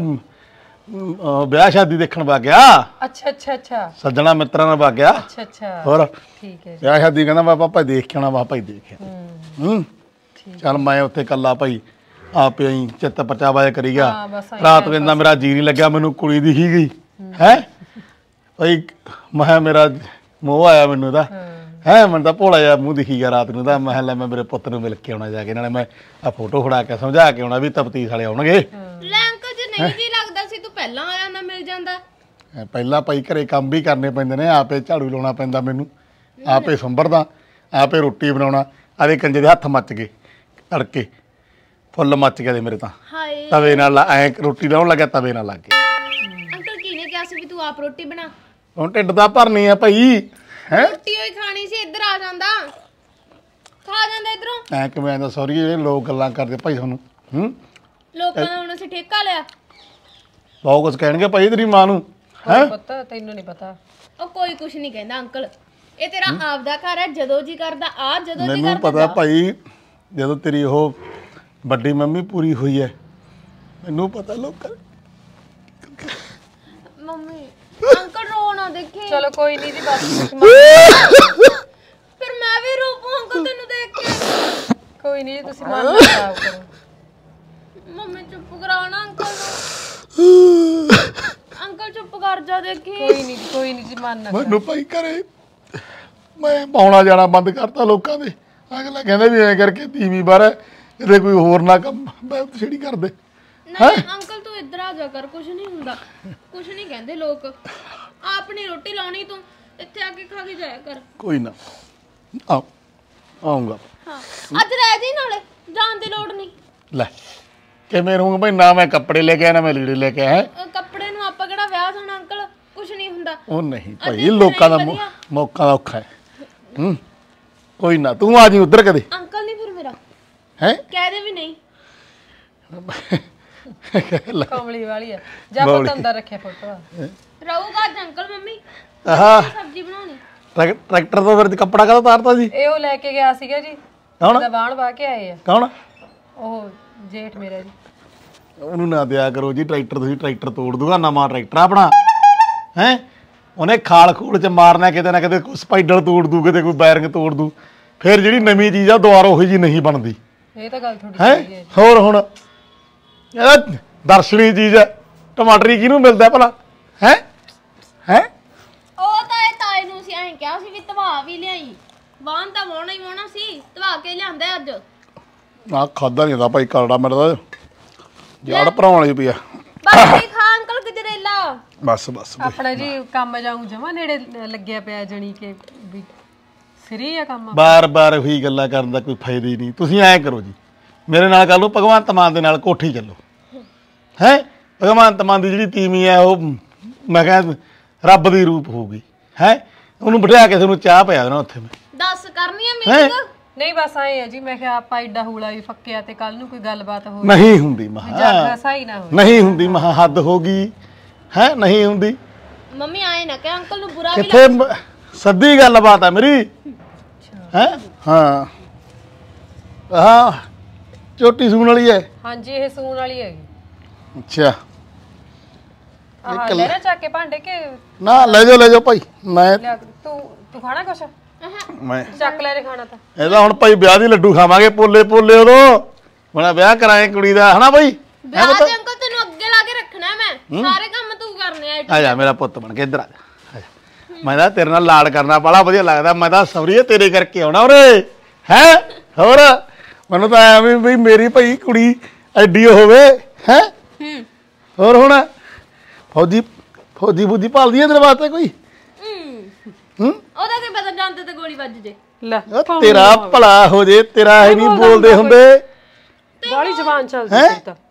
ਵਿਆਹ ਸ਼ਾਦੀ ਦੇਖਣ ਵਗ ਗਿਆ। ਅੱਛਾ ਅੱਛਾ ਅੱਛਾ ਸੱਜਣਾ ਮਿੱਤਰਾਂ ਨਾਲ ਵਗ ਗਿਆ। ਅੱਛਾ ਅੱਛਾ ਹੋਰ ਠੀਕ ਹੈ। ਵਿਆਹ ਸ਼ਾਦੀ ਕਹਿੰਦਾ ਮੈਂ ਭਾਈ ਦੇਖ ਕੇ ਆਉਣਾ ਵਾ ਭਾਈ ਦੇਖ ਹੂੰ ਚੱਲ ਮੈਂ ਉੱਥੇ ਕੱਲਾ ਭਾਈ ਆਪੇ ਹੀ ਚਿੱਤ ਪਰਚਾਵਾ ਕਰੀ ਗਿਆ। ਰਾਤ ਕਹਿੰਦਾ ਮੇਰਾ ਜੀ ਨਹੀਂ ਲੱਗਿਆ ਮੈਨੂੰ ਕੁੜੀ ਦਿਖੀ ਗਈ ਹੈ ਭਾਈ ਮੈਂ ਮੇਰਾ ਮੋਹ ਆਇਆ ਮੈਨੂੰ ਇਹਦਾ ਹੈ ਮੈਨੂੰ ਤਾਂ ਭੋਲਾ ਜਿਹਾ ਮੂੰਹ ਦਿਖੀ ਗਿਆ ਰਾਤ ਨੂੰ ਤਾਂ ਮੈਂ ਲੈ ਮੈਂ ਮੇਰੇ ਪੁੱਤ ਨੂੰ ਮਿਲ ਕੇ ਆਉਣਾ ਜਾ ਕੇ ਨਾਲੇ ਮੈਂ ਆ ਫੋਟੋ ਖੜਾ ਕੇ ਸਮਝਾ ਕੇ ਆਉਣਾ ਵੀ ਤਫਤੀਸ਼ ਵਾਲੇ ਆਉਣਗੇ। ਲੈ ਅੰਕਲ ਜੇ ਨਹੀਂ ਜੀ ਲੱਗਦਾ ਸੀ ਤੂੰ ਪਹਿਲਾਂ ਆ ਜਾਂਦਾ ਮਿਲ ਜਾਂਦਾ। ਪਹਿਲਾਂ ਭਾਈ ਘਰੇ ਕੰਮ ਵੀ ਕਰਨੇ ਪੈਂਦੇ ਨੇ ਆਪੇ ਝਾੜੂ ਲਾਉਣਾ ਪੈਂਦਾ ਮੈਨੂੰ ਆਪੇ ਸੰਭਰਦਾ ਆਪੇ ਰੋਟੀ ਬਣਾਉਣਾ ਆਦੇ ਕੰਜੇ ਦੇ ਹੱਥ ਮੱਚ ਗਏ ਤੜਕੇ ਫੁੱਲ ਮੱਚ ਗਏ ਮੇਰੇ ਤਾਂ ਹਾਏ ਤਵੇ ਨਾਲ ਐ ਰੋਟੀ ਲਾਉਣ ਲੱਗਿਆ ਤਵੇ ਨਾਲ ਲੱਗ ਗਏ। ਅੰਕਲ ਕਿਹਨੇ ਕਿਹਾ ਸੀ ਵੀ ਤੂੰ ਆਪ ਰੋਟੀ ਬਣਾ? ਹੁਣ ਢਿੱਡ ਦਾ ਭਰਨੀ ਆ ਭਾਈ ਹੈ ਰੋਟੀ ਹੋਈ ਖਾਣੀ ਸੀ ਇੱਧਰ ਆ ਜਾਂਦਾ ਖਾ ਜਾਂਦਾ ਇਧਰੋਂ ਐ ਕਿਵੇਂ ਆਂਦਾ ਸੌਰੀ ਇਹ ਲੋਕ ਗੱਲਾਂ ਕਰਦੇ ਭਾਈ ਤੁਹਾਨੂੰ ਹੂੰ ਲੋਕਾਂ ਦਾ ਹੁਣ ਅਸੀਂ ਠੇਕਾ ਲਿਆ। ਬਹੁਤ ਕੁਝ ਕਹਿਣਗੇ ਭਾਈ ਤੇਰੀ ਮਾਂ ਨੂੰ ਹੈ ਪੁੱਤ ਤੈਨੂੰ ਨਹੀਂ ਪਤਾ। ਉਹ ਕੋਈ ਕੁਝ ਨਹੀਂ ਕਹਿੰਦਾ ਅੰਕਲ ਇਹ ਤੇਰਾ ਆਪਦਾ ਘਰ ਹੈ ਜਦੋਂ ਜੀ ਕਰਦਾ ਆ ਜਦੋਂ ਜੀ ਮੈਨੂੰ ਕਰਦਾ ਪਤਾ ਭਾਈ ਜਦੋਂ ਤੇਰੀ ਉਹ ਵੱਡੀ ਮੰਮੀ ਪੂਰੀ ਹੋਈ ਹੈ ਮੈਨੂੰ ਪਤਾ ਲੋਕਾਂ ਮੰਮੀ ਅੰਕਲ ਰੋ ਨਾ ਦੇਖੇ। ਚਲੋ ਕੋਈ ਨਹੀਂ ਜੀ ਬਸ ਫਿਰ ਮੈਂ ਵੀ ਰੋਪੂ ਅੰਕਲ ਤੈਨੂੰ ਦੇਖ ਕੇ। ਕੋਈ ਨਹੀਂ ਤੁਸੀਂ ਮਨ ਨਾ ਖਰਾਬ ਕਰੋ। ਮੰਮੀ ਚੁੱਪ ਕਰਾਓ ਨਾ ਅੰਕਲ ਨੂੰ। ਅੰਕਲ ਚੁੱਪ ਕਰ ਜਾ ਦੇਖੀ। ਕੋਈ ਨਹੀਂ ਕੋਈ ਨਹੀਂ ਜੀ ਮਨ ਨਾ ਮੈਨੂੰ ਭਾਈ ਘਰੇ ਮੈਂ ਪਾਉਣਾ ਜਾਣਾ ਬੰਦ ਕਰਤਾ ਲੋਕਾਂ ਦੇ ਅਗਲਾ ਕਹਿੰਦਾ ਵੀ ਐਂ ਕਰਕੇ ਤੀਵੀਂ ਬਾਹਰ ਇਹਦੇ ਕੋਈ ਹੋਰ ਨਾ ਕੰਮ ਮੈਂ ਛੇੜੀ ਕਰਦੇ। ਨਹੀਂ ਅੰਕਲ ਤੂੰ ਇੱਧਰ ਆ ਜਾ ਕਰ ਕੁਝ ਨਹੀਂ ਹੁੰਦਾ ਕੁਝ ਨਹੀਂ ਕਹਿੰਦੇ ਲੋਕ ਆਪਣੀ ਰੋਟੀ ਲਾਉਣੀ ਤੂੰ ਇੱਥੇ ਆ ਕੇ ਖਾ ਕੇ ਜਾਇਆ ਕਰ। ਕੋਈ ਨਾ ਆ ਆਉਂਗਾ ਹਾਂ ਅੱਜ ਰਹਿ ਜੀ ਨਾਲੇ ਜਾਣ ਦੀ ਲੋੜ ਨਹੀਂ। ਲੈ ਕਿਵੇਂ ਰਹੂੰਗਾ ਭਾਈ ਨਾ ਮੈਂ ਕੱਪੜੇ ਲੈ ਕੇ ਆਇਆ ਨਾ ਮੈਂ ਲੀੜੇ ਲੈ ਕੇ ਆਇਆ। ਅਹ ਕੱਪੜੇ ਨੂੰ ਆਪਾਂ ਕਿਹੜਾ ਵਿਆਹ ਹੋਣਾ ਅੰਕਲ ਕੁਝ ਨਹੀਂ ਹੁੰਦਾ। ਉਹ ਨਹੀਂ ਭਾਈ ਲੋਕਾਂ ਦਾ ਮੌ- ਮੌਕਾ ਦਾ ਔਖਾ ਹੈ ਹੂੰ ਕੋਈ ਨਾ ਤੂੰ ਆ ਜੀ ਉਧਰ ਕਦੇ ਅੰਕਲ ਨਹੀਂ ਫਿਰ ਮੇਰਾ ਹੈ ਕਹਿ ਦੇ ਵੀ ਨਹੀਂ। ਕਮਲੀ ਵਾਲੀ ਹੈ ਜਾ ਪੁੱਤ ਅੰਦਰ ਰੱਖਿਆ ਫੋਟੋ। ਰਹੂਗਾ ਅੱਜ ਅੰਕਲ ਮੰਮੀ ਆਹ ਸਬਜ਼ੀ ਬਣਾਉਣੀ। ਟਰੈਕ- ਟਰੈਕਟਰ ਤੋਂ ਫਿਰ ਕੱਪੜਾ ਕਾਹਦਾ ਉਤਾਰਤਾ ਜੀ ਇਹ ਉਹ ਲੈ ਕੇ ਗਿਆ ਸੀਗਾ ਜੀ ਕੌਣ ਉਹਦਾ ਬਾਣ ਵਾ ਕੇ ਆਏ ਆ ਕੌਣ ਉਹ ਜੇਠ ਮੇਰਾ ਜੀ। ਉਹਨੂੰ ਨਾ ਦਿਆ ਕਰੋ ਜੀ ਟਰੈਕਟਰ ਤੁਸੀਂ ਟਰੈਕਟਰ ਤੋੜ ਦੂਗਾ ਨਵਾਂ ਟਰੈਕਟਰ ਆਪਣਾ ਹੈ ਉਹਨੇ ਖਾਲ ਖੂਲ ਚ ਮਾਰਨਾ ਕਿਤੇ ਨਾ ਕਿਤੇ ਕੋਈ ਸਪਾਈਡਰ ਤੋੜ ਦੂ ਕਿਤੇ ਕੋਈ ਬੈਰਿੰਗ ਤੋੜ ਦੂ ਫਿਰ ਜਿਹੜੀ ਨਵੀਂ ਚੀਜ਼ ਆ ਦੁਬਾਰਾ ਉਹੀ ਜੀ ਨਹੀਂ ਬਣਦੀ ਇਹ ਤਾਂ ਗੱਲ ਥੋੜੀ ਹੈ ਸਹੀ ਹੈ। ਹੋਰ ਹੁਣ ਇਹਦਾ ਦਰਸ਼ਨੀ ਚੀਜ਼ ਹੈ ਟਮਾਟਰੀ ਕਿਹਨੂੰ ਮਿਲਦਾ ਭਲਾ ਹੈ ਹੈ ਉਹ ਤਾਂ ਇਹ ਤਾਏ ਨੂੰ ਸੀ ਐਂ ਕਿਹਾ ਸੀ ਵੀ ਧਵਾ ਵੀ ਲਿਆਈ ਵਾਹਨ ਤਾਂ ਵਾਉਣਾ ਹੀ ਵਾਉਣਾ ਸੀ ਧਵਾ ਕੇ ਲਿਆਂਦਾ ਅੱਜ। ਆ ਖਾਦਾ ਨਹੀਂ ਹੁੰਦਾ ਭਾਈ ਕਰੜਾ ਮੇਰਾ ਤਾਂ ਜੜ ਭਰਾਉਣ ਵਾਲੀ ਪਈ ਆ ਬਸ ਇਹ ਖਾ ਅੰਕਲ ਗਜਰੇਲਾ। ਬਸ ਬਸ ਆਪਣਾ ਜੀ ਕੰਮ ਜਾਊ ਜਮਾ ਨੇੜੇ ਲੱਗਿਆ ਪਿਆ ਜਣੀ ਕਿ ਵੀ ਸਰੀ ਆ ਕੰਮ। ਬਾਰ ਬਾਰ ਉਹੀ ਗੱਲਾਂ ਕਰਨ ਦਾ ਕੋਈ ਫਾਇਦਾ ਹੀ ਨਹੀਂ ਤੁਸੀਂ ਐਂ ਕਰੋ ਜੀ ਮੇਰੇ ਨਾਲ ਕੱਲ ਨੂੰ ਭਗਵੰਤ ਮਾਨ ਦੇ ਨਾਲ ਕੋਠੀ ਚੱਲੋ ਹੈ ਭਗਵੰਤ ਮਾਨ ਦੀ ਜਿਹੜੀ ਤੀਵੀਂ ਹੈ ਉਹ ਮੈਂ ਕਿਹਾ ਰੱਬ ਦੀ ਰੂਪ ਹੋਊਗੀ ਹੈ ਉਹਨੂੰ ਬਿਠਾ ਕੇ ਤੁਹਾਨੂੰ ਚਾਹ ਪਿਆ ਦੇਣਾ ਉੱਥੇ ਮੈਂ ਦੱਸ ਕਰਨੀ ਆ ਮੀਟਿੰਗ। ਨਹੀਂ ਬਸ ਆਏ ਆ ਜੀ ਮੈਂ ਕਿਹਾ ਆਪਾਂ ਐਡਾ ਹੂਲਾ ਵੀ ਫੱਕਿਆ ਤੇ ਕੱਲ ਨੂੰ ਕੋਈ ਗੱਲਬਾਤ ਹੋ ਨਹੀਂ ਹੁੰਦੀ ਮਹਾ ਜਾਗਾ ਸਹੀ ਨਾ ਹੋਵੇ। ਨਹੀਂ ਹੁੰਦੀ ਮਹਾ ਹੱਦ ਹੋ ਗਈ ਹੈ ਨਹੀਂ ਹੁੰਦੀ ਮੰਮੀ ਆਏ ਨਾ ਕਿ ਅੰਕਲ ਨੂੰ ਬੁਰਾ ਵੀ ਕਿੱਥੇ ਮ- ਸੱਦੀ ਗੱਲਬਾਤ ਆ ਮੇਰੀ ਹੈ ਹਾਂ ਹਾਂ ਝੋਟੀ ਸੂਣ ਵਾਲੀ ਹੈ। ਹਾਂਜੀ ਇਹ ਸੂਣ ਵਾਲੀ ਹੈਗੀ। ਅੱਛਾ ਆਹ ਲੈ ਨਾ ਚੱਕ ਕੇ ਭਾਂਡੇ ਕਿ ਨਾ ਲੈ ਜਾਓ ਲੈ ਜਾਓ ਭਾਈ। ਮੈਂ ਲਿਆ ਤੂੰ ਤੂੰ ਖਾਣਾ ਕੁਛ ਮੈਂ ਚੱਕ ਲੈ ਰੇ ਖਾਣਾ ਤਾਂ ਇਹਦਾ ਹੁਣ ਭਾਈ ਵਿਆਹ ਦੀ ਲੱਡੂ ਖਾਵਾਂਗੇ ਪੋਲੇ ਪੋਲੇ ਉਦੋਂ ਬਣਾ ਵਿਆਹ ਕਰਾਏ ਕੁੜੀ ਦਾ ਹਨਾ ਭਾਈ। ਵਿਆਹ ਦੇ ਅੰਕਲ ਤੈਨੂੰ ਅੱਗੇ ਲਾ ਕੇ ਰੱਖਣਾ ਮੈਂ ਸਾਰੇ ਕੰਮ ਤੂੰ ਕਰਨੇ ਆ। ਆ ਜਾ ਮੇਰਾ ਪੁੱਤ ਬਣ ਕੇ ਇੱਧਰ ਆ ਜਾ। ਮੈਂ ਤਾਂ ਤੇਰੇ ਨਾਲ ਲਾਡ ਕਰਨਾ ਬੜਾ ਵਧੀਆ ਲੱਗਦਾ। ਮੈਂ ਤਾਂ ਸੌਰੀਏ ਤੇਰੇ ਕਰਕੇ ਆਉਣਾ ਉਰੇ ਹੈ। ਹੋਰ ਮੈਨੂੰ ਤਾਂ ਐਵੇਂ ਵੀ ਮੇਰੀ ਭਾਈ ਕੁੜੀ ਐਡੀ ਹੋਵੇ ਹੈ। ਹੋਰ ਹੁਣ ਫੌਜੀ ਫੌਜੀ ਬੁੱਧੀ ਭਾਲਦੀ ਹੈ ਤੇਰੇ ਵਾਸਤੇ ਕੋਈ। ਹੂੰ ਉਹਦਾ ਕੀ ਪਤਾ ਜਾਂਦੇ ਤੇ ਗੋਲੀ ਵੱਜ ਜੇ। ਲੈ ਉਹ ਤੇਰਾ ਭਲਾ ਹੋ ਜੇ ਤੇਰਾ ਇਹ ਨਹੀਂ ਬੋਲਦੇ ਹੁੰਦੇ। ਬਾਲੀ ਜ਼ਬਾਨ ਚੱਲਦੀ ਤਾਂ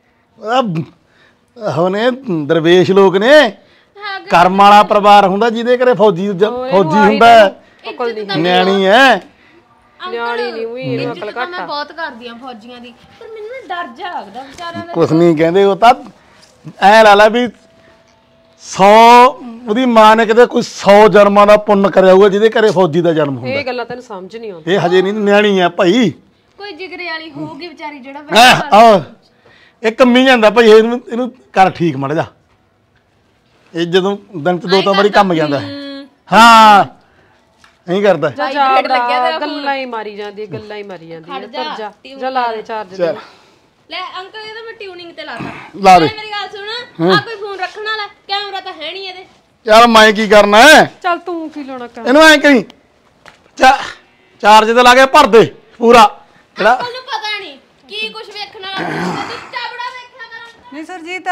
ਹੁਣੇ ਦਰਵੇਸ਼ ਲੋਕ ਨੇ ਕਰਮ ਵਾਲਾ ਪਰਿਵਾਰ ਹੁੰਦਾ ਜਿਹਦੇ ਘਰੇ ਫੌਜੀ ਫੌਜੀ ਹੁੰਦਾ। ਨਿਆਣੀ ਐ ਨਿਆਣੀ ਨਹੀਂ ਹੋਈ ਇਹਨੂੰ ਅਕਲ ਘੱਟ ਮੈਂ ਬਹੁਤ ਕਰਦੀ ਆ ਫੌਜੀਆਂ ਦੀ ਪਰ ਮੈਨੂੰ ਨਾ ਡਰ ਜਾ ਲੱਗਦਾ ਵਿਚਾਰਿਆਂ ਦਾ। ਕੁਛ ਨਹੀਂ ਕਹਿੰਦੇ ਉਹ ਤਾਂ ਐ ਲਾ ਲਾ ਵੀ ਸੌ ਉਹਦੀ ਮਾਂ ਨੇ ਕਿਤੇ ਕੋਈ ਸੌ ਜਨਮਾਂ ਦਾ ਪੁੰਨ ਕਰਿਆ ਹੋਊਗਾ ਜਿਹਦੇ ਘਰੇ ਫੌਜੀ ਦਾ ਜਨਮ ਹੁੰਦਾ। ਇਹ ਗੱਲਾਂ ਤੈਨੂੰ ਸਮਝ ਨਹੀਂ ਆਉਂਦੀ। ਇਹ ਹਜੇ ਨਹੀਂ ਨਿਆਣੀ ਐ ਭਾਈ। ਕੋਈ ਜਿਗਰੇ ਵਾਲੀ ਹੋਊਗੀ ਵਿਚਾਰੀ ਜਿਹੜਾ ਆਹ ਇਹ ਕੰਮੀ ਜਾਂਦਾ ਭਾਈ। ਇਹਨੂੰ ਇਹਨੂੰ ਕਰ ਠੀਕ ਮੜ ਜਾ। ਇਹ ਜਦੋਂ ਦਿਨ ਚ ਦੋ ਤਿੰਨ ਵਾਰੀ ਕੰਮ ਜਾਂਦਾ ਹਾਂ ਨਹੀਂ ਕਰਦਾ। ਜਾ ਜਾ ਗੱਲਾਂ ਹੀ ਮਾਰੀ ਜਾਂਦੀ ਗੱਲਾਂ ਹੀ ਮਾਰੀ ਜਾਂਦੀ ਹੈ। ਪਰ ਜਾ ਜਾ ਲਾ ਦੇ ਚਾਰਜ ਤੇ ਲੈ ਅੰਕਲ ਇਹਦਾ ਮੈਂ ਟਿਊਨਿੰਗ ਤੇ ਲਾਤਾ। ਲਾ ਦੇ ਮੇਰੀ ਗੱਲ ਸੁਣ ਆ ਕੋਈ ਫੋਨ ਰੱਖਣ ਵਾਲਾ ਕੈਮਰਾ ਤਾਂ ਹੈ ਨਹੀਂ ਇਹਦੇ। ਯਾਰ ਮੈਂ ਕੀ ਕਰਨਾ ਹੈ। ਚੱਲ ਤੂੰ ਕੀ ਲਾਉਣਾ ਕਰ ਇਹਨੂੰ ਐ ਕਰੀ ਚਾਰਜ ਤੇ ਲਾ ਕੇ ਭਰ ਦੇ ਪੂਰਾ ਜਿਹੜਾ। ਅੰਕਲ ਨੂੰ ਪਤਾ ਨਹੀਂ ਕੀ ਕੁਝ ਵੇਖਣ ਵਾਲਾ ਤੂੰ ਚਾਬੜਾ ਵੇਖਿਆ ਕਰ। ਨਹੀਂ ਸਰਜੀਤ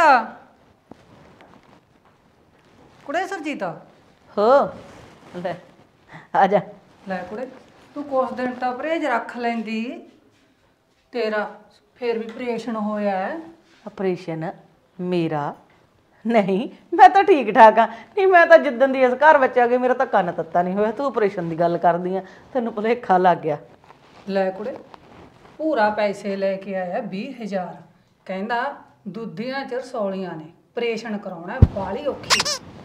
ਕੁੜੇ ਸਰਜੀਤ ਹੋ ਲੈ ਆ ਜਾ। ਲੈ ਕੁੜੇ ਤੂੰ ਕੁਛ ਦਿਨ ਤਾਂ ਪਰਹੇਜ ਰੱਖ ਲੈਂਦੀ। ਤੇਰਾ ਫੇਰ ਵੀ ਆਪਰੇਸ਼ਨ ਹੋਇਆ ਹੈ। ਆਪਰੇਸ਼ਨ ਮੇਰਾ ਨਹੀਂ ਮੈਂ ਤਾਂ ਠੀਕ ਠਾਕ ਆ। ਨਹੀਂ ਮੈਂ ਤਾਂ ਜਿੱਦਣ ਦੀ ਇਸ ਘਰ ਵਿੱਚ ਆ ਗਈ ਮੇਰਾ ਤਾਂ ਕੰਨ ਤੱਤਾ ਨਹੀਂ ਹੋਇਆ। ਤੂੰ ਆਪਰੇਸ਼ਨ ਦੀ ਗੱਲ ਕਰਦੀ ਆ ਤੈਨੂੰ ਭੁਲੇਖਾ ਲੱਗ ਗਿਆ। ਲੈ ਕੁੜੇ ਪੂਰਾ ਪੈਸੇ ਲੈ ਕੇ ਆਇਆ ਵੀਹ ਹਜ਼ਾਰ। ਕਹਿੰਦਾ ਦੁੱਧੀਆਂ ਚ ਰਸੌਲੀਆਂ ਨੇ ਆਪਰੇਸ਼ਨ ਕਰਾਉਣਾ ਬਾਲੀ ਔਖੀ।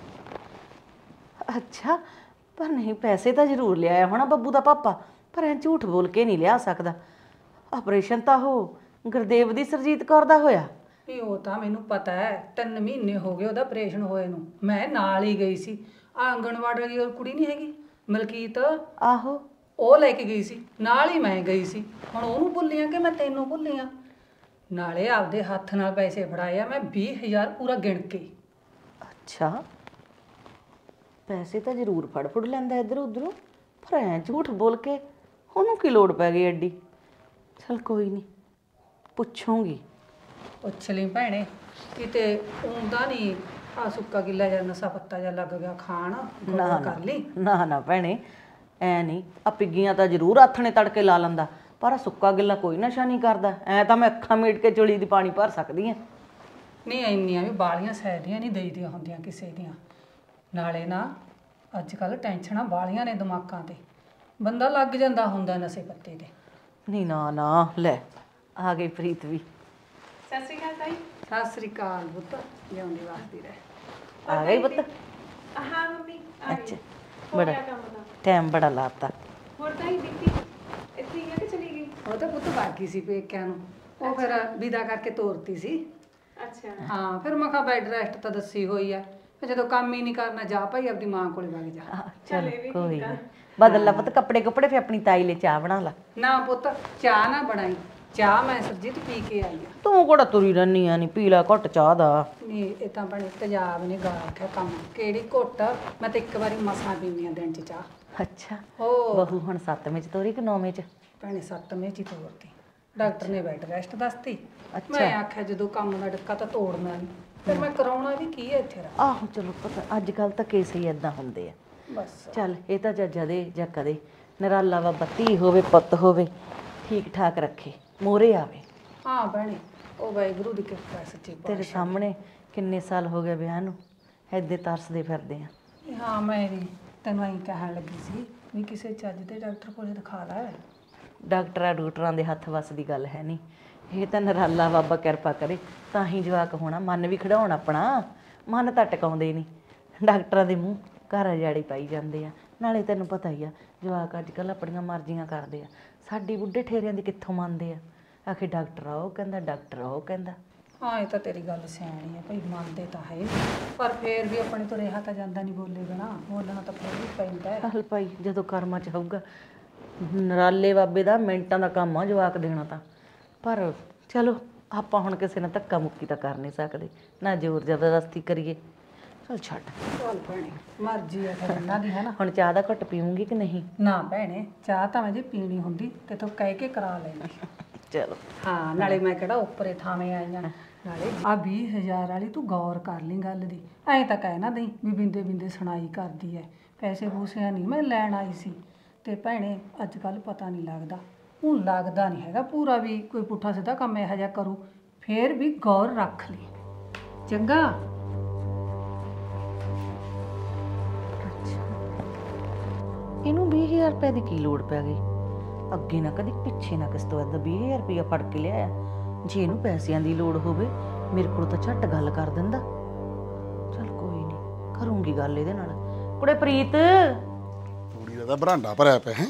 ਅੱਛਾ ਪਰ ਨਹੀਂ ਪੈਸੇ ਤਾਂ ਜ਼ਰੂਰ ਲਿਆਇਆ ਹੋਣਾ ਬੱਬੂ ਦਾ ਪਾਪਾ ਪਰ ਐ ਝੂਠ ਬੋਲ ਕੇ ਨਹੀਂ ਲਿਆ ਸਕਦਾ। ਆਪਰੇਸ਼ਨ ਤਾਂ ਉਹ ਗੁਰਦੇਵ ਦੀ ਸਰਜੀਤ ਕੌਰ ਦਾ ਹੋਇਆ। ਵੀ ਉਹ ਤਾਂ ਮੈਨੂੰ ਪਤਾ ਹੈ ਤਿੰਨ ਮਹੀਨੇ ਹੋ ਗਏ ਉਹਦਾ ਆਪਰੇਸ਼ਨ ਹੋਏ ਨੂੰ। ਮੈਂ ਨਾਲ ਹੀ ਗਈ ਸੀ। ਆਂਗਣਵਾੜੀ ਵਾਲੀ ਉਹ ਕੁੜੀ ਨਹੀਂ ਹੈਗੀ ਮਲਕੀਤ ਆਹੋ ਉਹ ਲੈ ਕੇ ਗਈ ਸੀ ਨਾਲ ਹੀ ਮੈਂ ਗਈ ਸੀ। ਹੁਣ ਉਹਨੂੰ ਭੁੱਲੀ ਆ ਕਿ ਮੈਂ ਤੈਨੂੰ ਭੁੱਲੀ ਆ। ਨਾਲੇ ਆਪਦੇ ਹੱਥ ਨਾਲ ਪੈਸੇ ਫੜਾਏ ਆ ਮੈਂ ਵੀਹ ਹਜ਼ਾਰ ਪੂਰਾ ਗਿਣ ਕੇ। ਅੱਛਾ ਪੈਸੇ ਤਾਂ ਜ਼ਰੂਰ ਫੜ ਫੜ ਲੈਂਦਾ ਇੱਧਰ ਉੱਧਰੋਂ ਪਰ ਐ ਝੂਠ ਬੋਲ ਕੇ ਉਹਨੂੰ ਕੀ ਲੋੜ ਪੈ ਗਈ ਐਡੀ। ਚਲ ਕੋਈ ਨਹੀਂ ਪੁੱਛੂੰਗੀ। ਪੁੱਛ ਲਈ ਭੈਣੇ ਕਿਤੇ ਉਂਦਾ ਨਹੀਂ ਆ ਸੁੱਕਾ ਗਿੱਲਾ ਜਾਂ ਨਸ਼ਾ ਪੱਤਾ ਜਾਂ ਲੱਗ ਗਿਆ ਖਾਣ ਨਾ ਕਰ ਲਈ। ਨਾ ਨਾ ਭੈਣੇ ਐ ਨਹੀਂ ਆ ਪਿੱਗੀਆਂ ਤਾਂ ਜ਼ਰੂਰ ਆਥਣੇ ਤੜਕੇ ਲਾ ਲੈਂਦਾ ਪਰ ਸੁੱਕਾ ਗਿੱਲਾ ਕੋਈ ਨਸ਼ਾ ਨਹੀਂ ਕਰਦਾ। ਐ ਤਾਂ ਮੈਂ ਅੱਖਾਂ ਮੀਟ ਕੇ ਚੁਲੀ ਦੀ ਪਾਣੀ ਭਰ ਸਕਦੀ ਆ। ਨਹੀਂ ਇੰਨੀਆਂ ਵੀ ਬਾਲੀਆਂ ਸੈਦੀਆਂ ਨਹੀਂ ਦੇਈਦੀਆਂ ਹੁੰਦੀਆਂ ਕਿਸੇ ਦੀਆਂ। ਨਾਲੇ ਨਾ ਅੱਜ ਕੱਲ ਟੈਨਸ਼ਨਾਂ ਬਾਲੀਆਂ ਨੇ ਦਿਮਾਗਾਂ ਤੇ ਬੰਦਾ ਲੱਗ ਜਾਂਦਾ ਹੁੰਦਾ ਨਸ਼ੇ ਪੱਤੇ ਤੇ। ਨਹੀਂ ਨਾ ਨਾ ਲੈ ਆ ਗਈ ਪ੍ਰੀਤ ਵੀ। ਸਤਿ ਸ਼੍ਰੀ ਅਕਾਲ ਤਾਈ। ਸਤਿ ਸ਼੍ਰੀ ਅਕਾਲ ਪੁੱਤ ਜਿਉਂਦੀ ਵਾਸਦੀ ਰਹਿ। ਆ ਗਈ ਪੁੱਤ। ਹਾਂ ਮੰਮੀ ਅੱਛਾ ਬੜਾ ਟਾਈਮ ਬੜਾ ਲਾਤਾ। ਹੋਰ ਤਾਂ ਹੀ ਦਿੱਤੀ ਇੱਥੇ ਹੀ ਆ ਕਿ ਚਲੀ ਗਈ। ਉਹ ਤਾਂ ਪੁੱਤ ਬਾਕੀ ਸੀ ਪੇਕਿਆਂ ਨੂੰ ਉਹ ਫਿਰ ਵਿਦਾ ਕਰਕੇ ਤੋਰਤੀ ਸੀ। ਅੱਛਾ ਹਾਂ ਫਿਰ ਮੈਂ ਕਿਹਾ ਬੈੱਡ ਰੈਸਟ ਤਾਂ ਦੱਸੀ ਹੋਈ ਆ। ਫਿਰ ਜਦੋਂ ਕੰਮ ਹੀ ਨਹੀਂ ਕਰਨਾ ਜਾ ਭਾਈ ਆਪਦੀ ਮਾਂ ਕੋਲੇ ਵਗ ਜਾ। ਚਲ ਕੋਈ ਨਹੀਂ ਬਦਲ ਲਾ ਪੁੱਤ ਕੱਪੜੇ ਕੁੱਪੜੇ ਫੇ ਆਪਣੀ ਤਾਈ ਲਈ ਚਾਹ ਬਣਾ ਲਾ। ਨਾ ਪੁੱਤ ਚਾਹ ਨਾ ਬਣਾਈ ਚਾਹ ਮੈਂ ਸਰਜੀਤ ਪੀ ਕੇ ਆਈ ਆ। ਤੂੰ ਕਿਹੜਾ ਤੁਰੀ ਰਹਿਨੀ ਆ ਨਹੀਂ ਪੀ ਲੈ ਘੁੱਟ ਚਾਹ ਦਾ। ਨਹੀਂ ਇਹ ਤਾਂ ਬਣੇ ਤੇਜ਼ਾਬ ਨੇ ਗਾ ਰੱਖਿਆ ਕੰਮ ਕਿਹੜੀ ਘੁੱਟ ਮੈਂ ਤਾਂ ਇੱਕ ਵਾਰੀ ਮਸਾਂ ਪੀਂਦੀ ਆ ਦਿਨ ਚ ਚਾਹ। ਅੱਛਾ ਹੋ ਬਹੂ ਹੁਣ ਸੱਤਵੇਂ ਚ ਤੋਰੀ ਕਿ ਨੌਵੇਂ ਚ। ਭੈਣੇ ਸੱਤਵੇਂ ਚ ਹੀ ਤੋਰਤੀ ਡਾਕਟਰ ਨੇ ਬੈੱਡ ਰੈਸਟ ਦੱਸਤੀ। ਮੈਂ ਆਖਿਆ ਜਦੋਂ ਕੰਮ ਦਾ ਡੱਕਾ ਤਾਂ ਤੋੜਨਾ ਨਹੀਂ ਫਿਰ ਮੈਂ ਕਰਾਉਣਾ ਵੀ ਕੀ ਹੈ ਇੱਥੇ। ਆਹੋ ਚਲੋ ਪਤਾ ਅੱਜ ਕੱਲ ਤਾਂ ਕੇਸ ਹੀ ਏਦਾਂ ਹੁੰਦੇ ਆ। ਬਸ ਚੱਲ ਇਹ ਤਾਂ ਜਾਂ ਜਦੇ ਜਾਂ ਕਦੇ ਨਰਾਲਾ ਵਾ ਬੱਤੀ ਹੋਵੇ ਪੁੱਤ ਹੋਵੇ ਠੀਕ ਠਾਕ ਰੱਖੇ ਮੋਰੇ ਆਵੇ। ਹਾਂ ਭੈਣੇ ਉਹ ਵਾਹਿਗੁਰੂ ਦੀ ਕਿਰਪਾ ਸੱਚੀ ਤੇਰੇ ਸਾਹਮਣੇ ਕਿੰਨੇ ਸਾਲ ਹੋ ਗਏ ਵਿਆਹ ਨੂੰ ਐਦੇ ਤਰਸਦੇ ਫਿਰਦੇ ਆ। ਹਾਂ ਮੈਂ ਵੀ ਤੈਨੂੰ ਐਂ ਕਹਿਣ ਲੱਗੀ ਸੀ ਵੀ ਕਿਸੇ ਚੱਜ ਦੇ ਡਾਕਟਰ ਕੋਲੇ ਦਿਖਾ ਲੈ। ਡਾਕਟਰਾਂ ਡੂਕਟਰਾਂ ਦੇ ਹੱਥ ਵੱਸ ਦੀ ਗੱਲ ਹੈ ਨਹੀਂ। ਇਹ ਤਾਂ ਨਰਾਲਾ ਬਾਬਾ ਕਿਰਪਾ ਕਰੇ ਤਾਂ ਹੀ ਜਵਾਕ ਹੋਣਾ। ਮਨ ਵੀ ਖਿਡਾਉਣ ਆਪਣਾ ਮਨ ਤਾਂ ਟਿਕਾਉਂਦੇ ਨਹੀਂ। ਡਾਕਟਰਾਂ ਦੇ ਮੂੰਹ ਘਰ ਜਾੜੀ ਪਾਈ ਜਾਂਦੇ ਆ ਨਾਲੇ ਤੈਨੂੰ ਪਤਾ ਹੀ ਆ ਜਵਾਕ ਅੱਜ ਕੱਲ੍ਹ ਆਪਣੀਆਂ ਮਰਜ਼ੀਆਂ ਕਰਦੇ ਆ। ਸਾਡੀ ਬੁੱਢੇ ਠੇਰਿਆਂ ਦੀ ਕਿੱਥੋਂ ਮੰਨਦੇ ਆ। ਆਖੇ ਡਾਕਟਰ ਆ ਉਹ ਕਹਿੰਦਾ, ਡਾਕਟਰ ਆ ਉਹ ਕਹਿੰਦਾ। ਹਾਂ ਇਹ ਤਾਂ ਤੇਰੀ ਗੱਲ ਸਿਆਣੀ ਹੈ ਭਈ, ਮੰਨਦੇ ਤਾਂ ਹੈ ਪਰ ਫੇਰ ਵੀ ਆਪਣੇ ਤੋਂ ਰਿਹਾ ਤਾਂ ਜਾਂਦਾ ਨਹੀਂ, ਬੋਲੇਗਾ ਨਾ, ਬੋਲਣਾ ਤਾਂ ਫਿਰ ਵੀ ਪੈਂਦਾ ਹੈ। ਚੱਲ ਭਾਈ ਜਦੋਂ ਕਰਮਾਂ 'ਚ ਹੋਊਗਾ। ਨਰਾਲੇ ਬਾਬੇ ਦਾ ਮਿੰਟਾਂ ਦਾ ਕੰਮ ਆ ਜਵਾਕ ਦੇਣਾ ਤਾਂ। ਪਰ ਚਲੋ ਆਪਾਂ ਹੁਣ ਕਿਸੇ ਨਾਲ ਧੱਕਾ ਮੁੱਕੀ ਤਾਂ ਕਰ ਨਹੀਂ ਸਕਦੇ, ਨਾ ਜ਼ੋਰ ਜ਼ਬਰਦਸਤੀ ਕਰੀਏ। ਚਲ ਛੱਡ। ਚੱਲ ਭੈਣੇ ਮਰਜ਼ੀ ਹੈ ਫਿਰ ਇਹਨਾਂ ਦੀ, ਹੈ ਨਾ। ਹੁਣ ਚਾਹ ਦਾ ਘੁੱਟ ਪੀਉਂਗੀ ਕਿ ਨਹੀਂ? ਨਾ ਭੈਣੇ ਚਾਹ ਤਾਂ ਮੈਂ ਜੇ ਪੀਣੀ ਹੁੰਦੀ ਤੇ ਤੂੰ ਕਹਿ ਕੇ ਕਰਾ ਲੈਂਦੀ। ਚਲੋ ਹਾਂ ਨਾਲੇ ਮੈਂ ਕਿਹੜਾ ਉੱਪਰੇ ਥਾਵੇਂ ਆਈਆਂ, ਨਾਲੇ ਆ ਵੀਹ ਹਜ਼ਾਰ ਵਾਲੀ ਤੂੰ ਗੌਰ ਕਰ ਲਈ ਗੱਲ ਦੀ। ਐਂ ਤਾਂ ਕਹਿ ਨਾ ਦਈ ਵੀ ਬਿੰਦੇ ਬਿੰਦੇ ਸੁਣਾਈ ਕਰਦੀ ਐ, ਪੈਸੇ ਪੂਸਿਆਂ ਨਹੀਂ ਮੈਂ ਲੈਣ ਆਈ ਸੀ। ਤੇ ਭੈਣੇ ਅੱਜ ਕੱਲ੍ਹ ਪਤਾ ਨਹੀਂ ਲੱਗਦਾ, ਉਹ ਲੱਗਦਾ ਨਹੀਂ ਹੈਗਾ ਪੂਰਾ ਵੀ ਕੋਈ ਪੁੱਠਾ ਸਿੱਧਾ ਕੰਮ ਇਹੋ ਜਿਹਾ ਕਰੂ। ਫੇਰ ਵੀ ਗੌਰ ਰੱਖ ਲਈ ਚੰਗਾ। ਇਹਨੂੰ ਵੀਹ ਹਜ਼ਾਰ ਰੁਪਏ ਦੀ ਕੀ ਲੋੜ ਪੈ ਗਈ? ਅੱਗੇ ਨਾ ਕਦੀ ਪਿੱਛੇ ਨਾ ਕਿਸ ਤੋਂ ਇੱਦਾਂ ਵੀਹ ਹਜ਼ਾਰ ਰੁਪਇਆ ਫੜ ਕੇ ਲਿਆਇਆ। ਜੇ ਇਹਨੂੰ ਪੈਸਿਆਂ ਦੀ ਲੋੜ ਹੋਵੇ ਮੇਰੇ ਕੋਲ ਤਾਂ ਝੱਟ ਗੱਲ ਕਰ ਦਿੰਦਾ। ਚਲ ਕੋਈ ਨਹੀਂ, ਕਰੂੰਗੀ ਗੱਲ ਇਹਦੇ ਨਾਲ। ਕੁੜੇ ਪ੍ਰੀਤ, ਤੂੜੀ ਦਾ ਤਾਂ ਬਰਾਂਡਾ ਭਰਿਆ ਪਿਆ ਹੈ।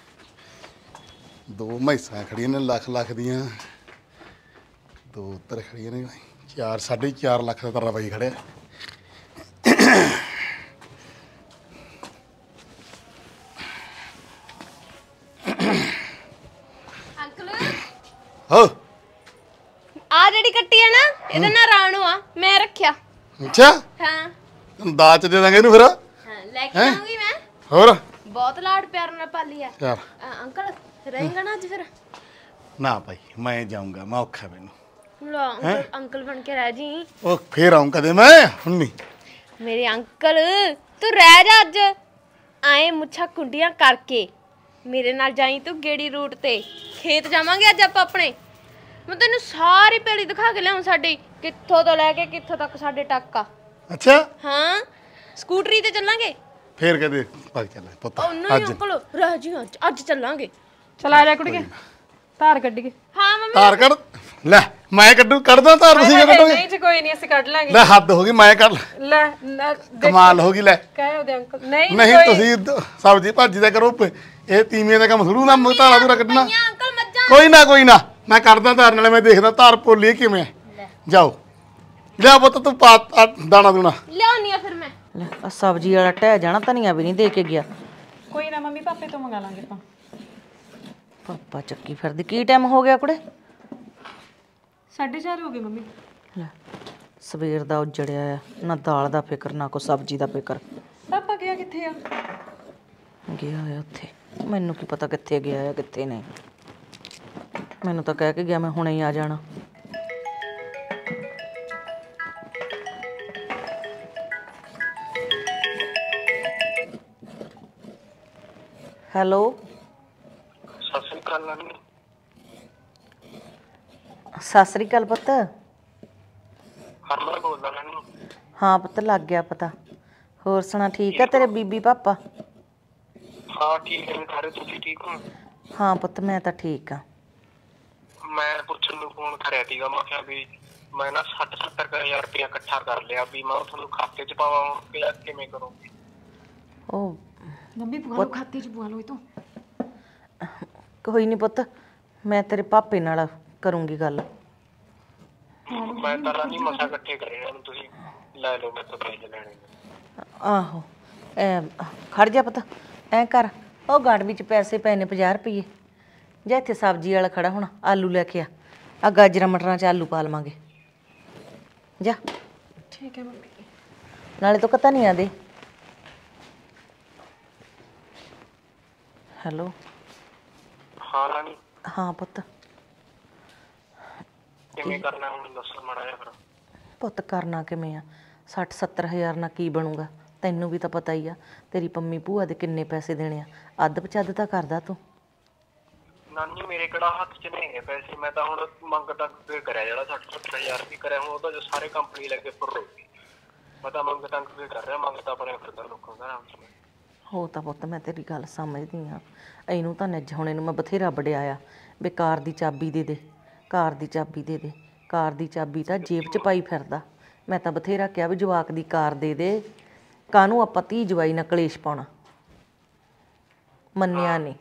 ਦੋ ਮੈਸਾਂ ਖੜੀਆਂ ਨੇ ਲੱਖ ਲੱਖ ਦੀਆਂ, ਦੋ ਉੱਤਰ ਖੜੀਆਂ ਨੇ ਚਾਰ ਸਾਢੇ ਚਾਰ ਲੱਖ ਦਾ ਤਾਂ ਰੁਪਈਆ ਖੜਿਆ। ਅੰਕਲ ਹੋ ਆ ਜਿਹੜੀ ਕੱਟੀ ਆ ਨਾ ਇਹਦਾ ਨਾਂ ਰਾਣੂ ਆ, ਮੈਂ ਰੱਖਿਆ। ਅੱਛਾ ਹਾਂ ਦਾਜ ਚ ਦੇ ਦਾਂਗੇ ਇਹਨੂੰ ਫਿਰ। ਹਾਂ ਲੈ ਕੇ ਆਉਂਗੀ ਮੈਂ। ਹੋਰ ਬਹੁਤ ਲਾਡ ਪਿਆਰ ਨਾਲ ਪਾਲੀ ਆ। ਯਾਰ ਅ, ਅੰਕਲ ਰਹੇਗਾ ਨਾ ਅੱਜ ਫਿਰ? ਨਾ ਭਾਈ ਮੈਂ ਜਾਊਂਗਾ, ਮੈਂ ਔਖਾ ਮੈਨੂੰ। ਲੋ ਅੰਕਲ ਅੰਕਲ ਬਣ ਕੇ ਰਹਿ ਜੀ। ਉਹ ਫੇਰ ਆਉਂ ਕਦੇ ਮੈਂ ਹੁਣ ਨਹੀਂ। ਮੇਰੇ ਅੰਕਲ ਤੂੰ ਰਹਿ ਜਾ ਅੱਜ, ਆਏ ਮੁੱਛਾਂ ਕੁੰਡੀਆਂ ਕਰਕੇ ਮੇਰੇ ਨਾਲ ਜਾਈ ਤੂੰ ਗੇੜੀ ਰੂਟ ਤੇ। ਖੇਤ ਜਾਵਾਂਗੇ ਅੱਜ ਆਪਾਂ ਆਪਣੇ, ਮੈਂ ਤੈਨੂੰ ਸਾਰੀ ਪੈਲੀ ਦਿਖਾ ਕੇ ਲਿਆਉਂ ਸਾਡੀ, ਕਿੱਥੋਂ ਤੋਂ ਲੈ ਕੇ ਕਿੱਥੋਂ ਤੱਕ ਸਾਡੇ ਟੱਕ ਆ। ਅੱਛਾ ਹਾਂ ਸਕੂਟਰੀ ਤੇ ਚੱਲਾਂਗੇ। ਫੇਰ ਕਦੇ ਪੱਕ ਚੱਲੇ ਪੁੱਤ ਉਹ ਨਹੀਂ ਅੰਕਲ ਰਹਿ ਜੀ ਅੱਜ ਅੱਜ ਚੱਲਾਂਗੇ। ਚਲ ਆ ਜਾ ਕੁੜੀਏ, ਧਾਰ ਕੱਢੀਏ। ਹਾਂ ਮੰਮੀ ਤਾਰ ਕੱਢ ਲੈ, ਮੈਂ ਕੱਢੂ ਕੱਢਦਾ ਤਾਰ, ਤੁਸੀਂ ਕਿਉਂ ਕੱਢੋਗੇ? ਨਹੀਂ ਜੀ ਕੋਈ ਨਹੀਂ ਅਸੀਂ ਕੱਢ ਲਾਂਗੇ। ਲੈ ਹੱਦ ਹੋ ਗਈ, ਮੈਂ ਕੱਢ ਲੈ ਲੈ, ਕਮਾਲ ਹੋ ਗਈ। ਲੈ ਕਹੇ ਉਹਦੇ ਅੰਕਲ ਨਹੀਂ ਨਹੀਂ ਤੁਸੀਂ ਦ- ਸਬਜ਼ੀ ਭਾਜੀ ਦਾ ਕਰੋ, ਪ- ਇਹ ਤੀਵੀਆਂ ਦਾ ਕੰਮ ਸ਼ੁਰੂ ਨਾ ਧਾਰਾ ਧੂਰਾ ਕੱਢਣਾ। ਪਈਆਂ ਅੰਕਲ ਮੱਝਾਂ। ਕੋਈ ਨਾ ਕੋਈ ਨਾ, ਮੈਂ ਕੱਢਦਾ ਧਾਰ, ਨਾਲੇ ਮੈਂ ਦੇਖਦਾ ਧਾਰ ਭੋਲੀ ਕਿਵੇਂ ਆ। ਜਾਓ ਲਿਆ ਪੁੱਤ ਤੂੰ ਪਾ ਆ ਦਾਣਾ ਦੂਣਾ। ਲਿਆਉਣੀ ਆ ਫਿਰ ਮੈਂ। ਲੈ ਆ ਸਬਜ਼ੀ ਵਾਲਾ ਟਹਿ ਜਾਣਾ, ਧਨੀਆ ਵੀ ਨਹੀਂ ਦੇ ਕੇ ਗਿਆ। ਕੋਈ ਨਾ ਮੰਮੀ ਪਾਪੇ ਤੋਂ ਮੰਗਾ ਲਾਂਗੇ ਆਪਾਂ। ਪਾਪਾ ਚੱਕੀ ਫਿਰਦੀ। ਕੀ ਟਾਈਮ ਹੋ ਗਿਆ ਕੁੜੇ? ਸਾਢੇ ਚਾਰ ਹੋ ਗਏ ਮੰਮੀ। ਲੈ ਸਵੇਰ ਦਾ ਉਜੜਿਆ ਆ, ਨਾ ਦਾਲ ਦਾ ਫਿਕਰ ਨਾ ਕੋਈ ਸਬਜ਼ੀ ਦਾ ਫਿਕਰ। ਪਾਪਾ ਗਿਆ ਕਿੱਥੇ ਆ? ਗਿਆ ਆ ਉੱਥੇ, ਮੈਨੂੰ ਕੀ ਪਤਾ ਕਿੱਥੇ ਗਿਆ ਆ ਕਿੱਥੇ ਨਹੀਂ। ਮੈਨੂੰ ਤਾਂ ਕਹਿ ਕੇ ਗਿਆ ਮੈਂ ਹੁਣੇ ਹੀ ਆ ਜਾਣਾ। ਹੈਲੋ ਸਤਿ ਸ੍ਰੀ ਅਕਾਲ ਨਾਨੀ। ਸਤਿ ਸ੍ਰੀ ਅਕਾਲ ਪੁੱਤ। ਹਰਮਨ ਬੋਲਦਾ ਨਾਨੀ। ਹਾਂ ਪੁੱਤ ਲੱਗ ਗਿਆ ਪਤਾ। ਹੋਰ ਸੁਣਾ ਠੀਕ ਆ ਤੇਰੇ ਬੀਬੀ ਪਾਪਾ? ਹਾਂ ਠੀਕ ਹੈ ਸਾਰੇ, ਤੁਸੀਂ ਠੀਕ ਹੋ? ਹਾਂ ਪੁੱਤ ਮੈਂ ਤਾਂ ਠੀਕ ਆ। ਮੈਂ ਪੁੱਛਣ ਨੂੰ ਫੋਨ ਕਰਿਆ ਸੀਗਾ, ਮੈਂ ਕਿਹਾ ਵੀ ਮੈਂ ਨਾ ਸੱਠ ਸੱਤਰ ਹਜ਼ਾਰ ਰੁਪਇਆ ਇਕੱਠਾ ਕਰ ਲਿਆ, ਵੀ ਮੈਂ ਤੁਹਾਨੂੰ ਖਾਤੇ 'ਚ ਪਾਵਾਂ ਕਿ ਕਿਵੇਂ ਕਰੂੰਗੀ? ਉਹ ਮੰਮੀ ਪਵਾ ਲਓ ਖਾਤੇ 'ਚ, ਪਵਾ ਲਓ ਇਹ ਤੋਂ। ਕੋਈ ਨਹੀਂ ਪੁੱਤ, ਮੈਂ ਤੇਰੇ ਪਾਪੇ ਨਾਲ ਕਰੂੰਗੀ ਗੱਲ। ਮੈਂ ਤਾਂ ਰਾਨੀ ਮਸਾ ਇਕੱਠੇ ਕਰੇ ਨੇ, ਤੁਸੀਂ ਲੈ ਲਓ ਮੇਰੇ ਤੋਂ ਪੈਸੇ ਲੈਣੇ ਨੇ। ਆਹੋ ਐ ਖੜ ਜਾ ਪੁੱਤ, ਐ ਕਰ ਉਹ ਗਾੜ ਵਿੱਚ ਪੈਸੇ ਪਏ ਨੇ ਪੰਜਾਹ ਰੁਪਏ। ਜਾਂ ਇੱਥੇ ਸਬਜ਼ੀ ਵਾਲਾ ਖੜਾ ਹੁਣ ਆਲੂ ਲੈ ਕੇ ਆ, ਆ ਗਾਜਰਾਂ ਮਟਰਾਂ 'ਚ ਆਲੂ ਪਾ ਲਵਾਂਗੇ। ਜਾ ਠੀਕ ਹੈ ਮੰਮੀ। ਨਾਲੇ ਤੋਂ ਕਤਾ ਨਹੀਂ ਆਦੇ। ਹੈਲੋ ਹਾਂ ਨਾਨੀ ਹਾਂ ਪੁੱਤ। ਕਿਵੇਂ ਕਰਨਾ ਹੁਣ ਦੱਸੋ ਮਾੜਾ ਜਿਹਾ ਫਿਰ। ਪੁੱਤ ਕਰਨਾ ਕਿਵੇਂ ਆ? ਸੱਠ ਸੱਤਰ ਹਜ਼ਾਰ ਨਾਲ ਕੀ ਬਣੂਗਾ? ਤੈਨੂੰ ਵੀ ਤਾਂ ਪਤਾ ਹੀ ਆ, ਤੇਰੀ ਪੰਮੀ ਭੂਆ ਦੇ ਕਿੰਨੇ ਪੈਸੇ ਦੇਣੇ ਆ। ਅੱਧ ਪਚੱਧ ਤਾਂ ਕਰਦਾ ਤੂੰ। ਨਾਨੀ ਮੇਰੇ ਕਿਹੜਾ ਹੱਥ 'ਚ ਨਹੀਂ ਹੈਗੇ ਪੈਸੇ, ਮੈਂ ਤਾਂ ਹੁਣ ਮੰਗ ਤੱਕ ਵੀ ਕਰਿਆ, ਜਿਹੜਾ ਸੱਠ ਸੱਤਰ ਹਜ਼ਾਰ ਵੀ ਕਰਿਆ ਹੁਣ ਉਹਦਾ ਜੋ ਸਾਰੇ ਕੰਪਨੀ ਲੱਗੇ ਫੁਰ ਹੋ ਗਈ। ਮੈਂ ਤਾਂ ਮੰਗ ਤੱਕ ਵੀ ਕਰ ਰਿਹਾ, ਮੰਗ ਤਾਂ ਆਪਣੇ ਫਿਰਦਾ ਲੋਕਾਂ ਦਾ। ਹੋ ਤਾਂ ਪੁੱਤ ਮੈਂ ਤੇਰੀ ਗੱਲ ਸਮਝਦੀ ਹਾਂ। ਇਹਨੂੰ ਤਾਂ ਨਿੱਜ ਹੁਣ ਇਹਨੂੰ ਮੈਂ ਬਥੇਰਾ ਵਡਿਆਇਆ ਵੀ ਕਾਰ ਦੀ ਚਾਬੀ ਦੇ ਦੇ, ਕਾਰ ਦੀ ਚਾਬੀ ਦੇ ਦੇ। ਕਾਰ ਦੀ ਚਾਬੀ ਤਾਂ ਜੇਬ 'ਚ ਪਾਈ ਫਿਰਦਾ। ਮੈਂ ਤਾਂ ਬਥੇਰਾ ਕਿਹਾ ਵੀ ਜਵਾਕ ਦੀ ਕਾਰ ਦੇ ਦੇ, ਕਾਹਨੂੰ ਆਪਾਂ ਧੀ ਜਵਾਈ ਨਾਲ ਕਲੇਸ਼ ਪਾਉਣਾ। ਮੰਨਿਆ ਨਹੀਂ।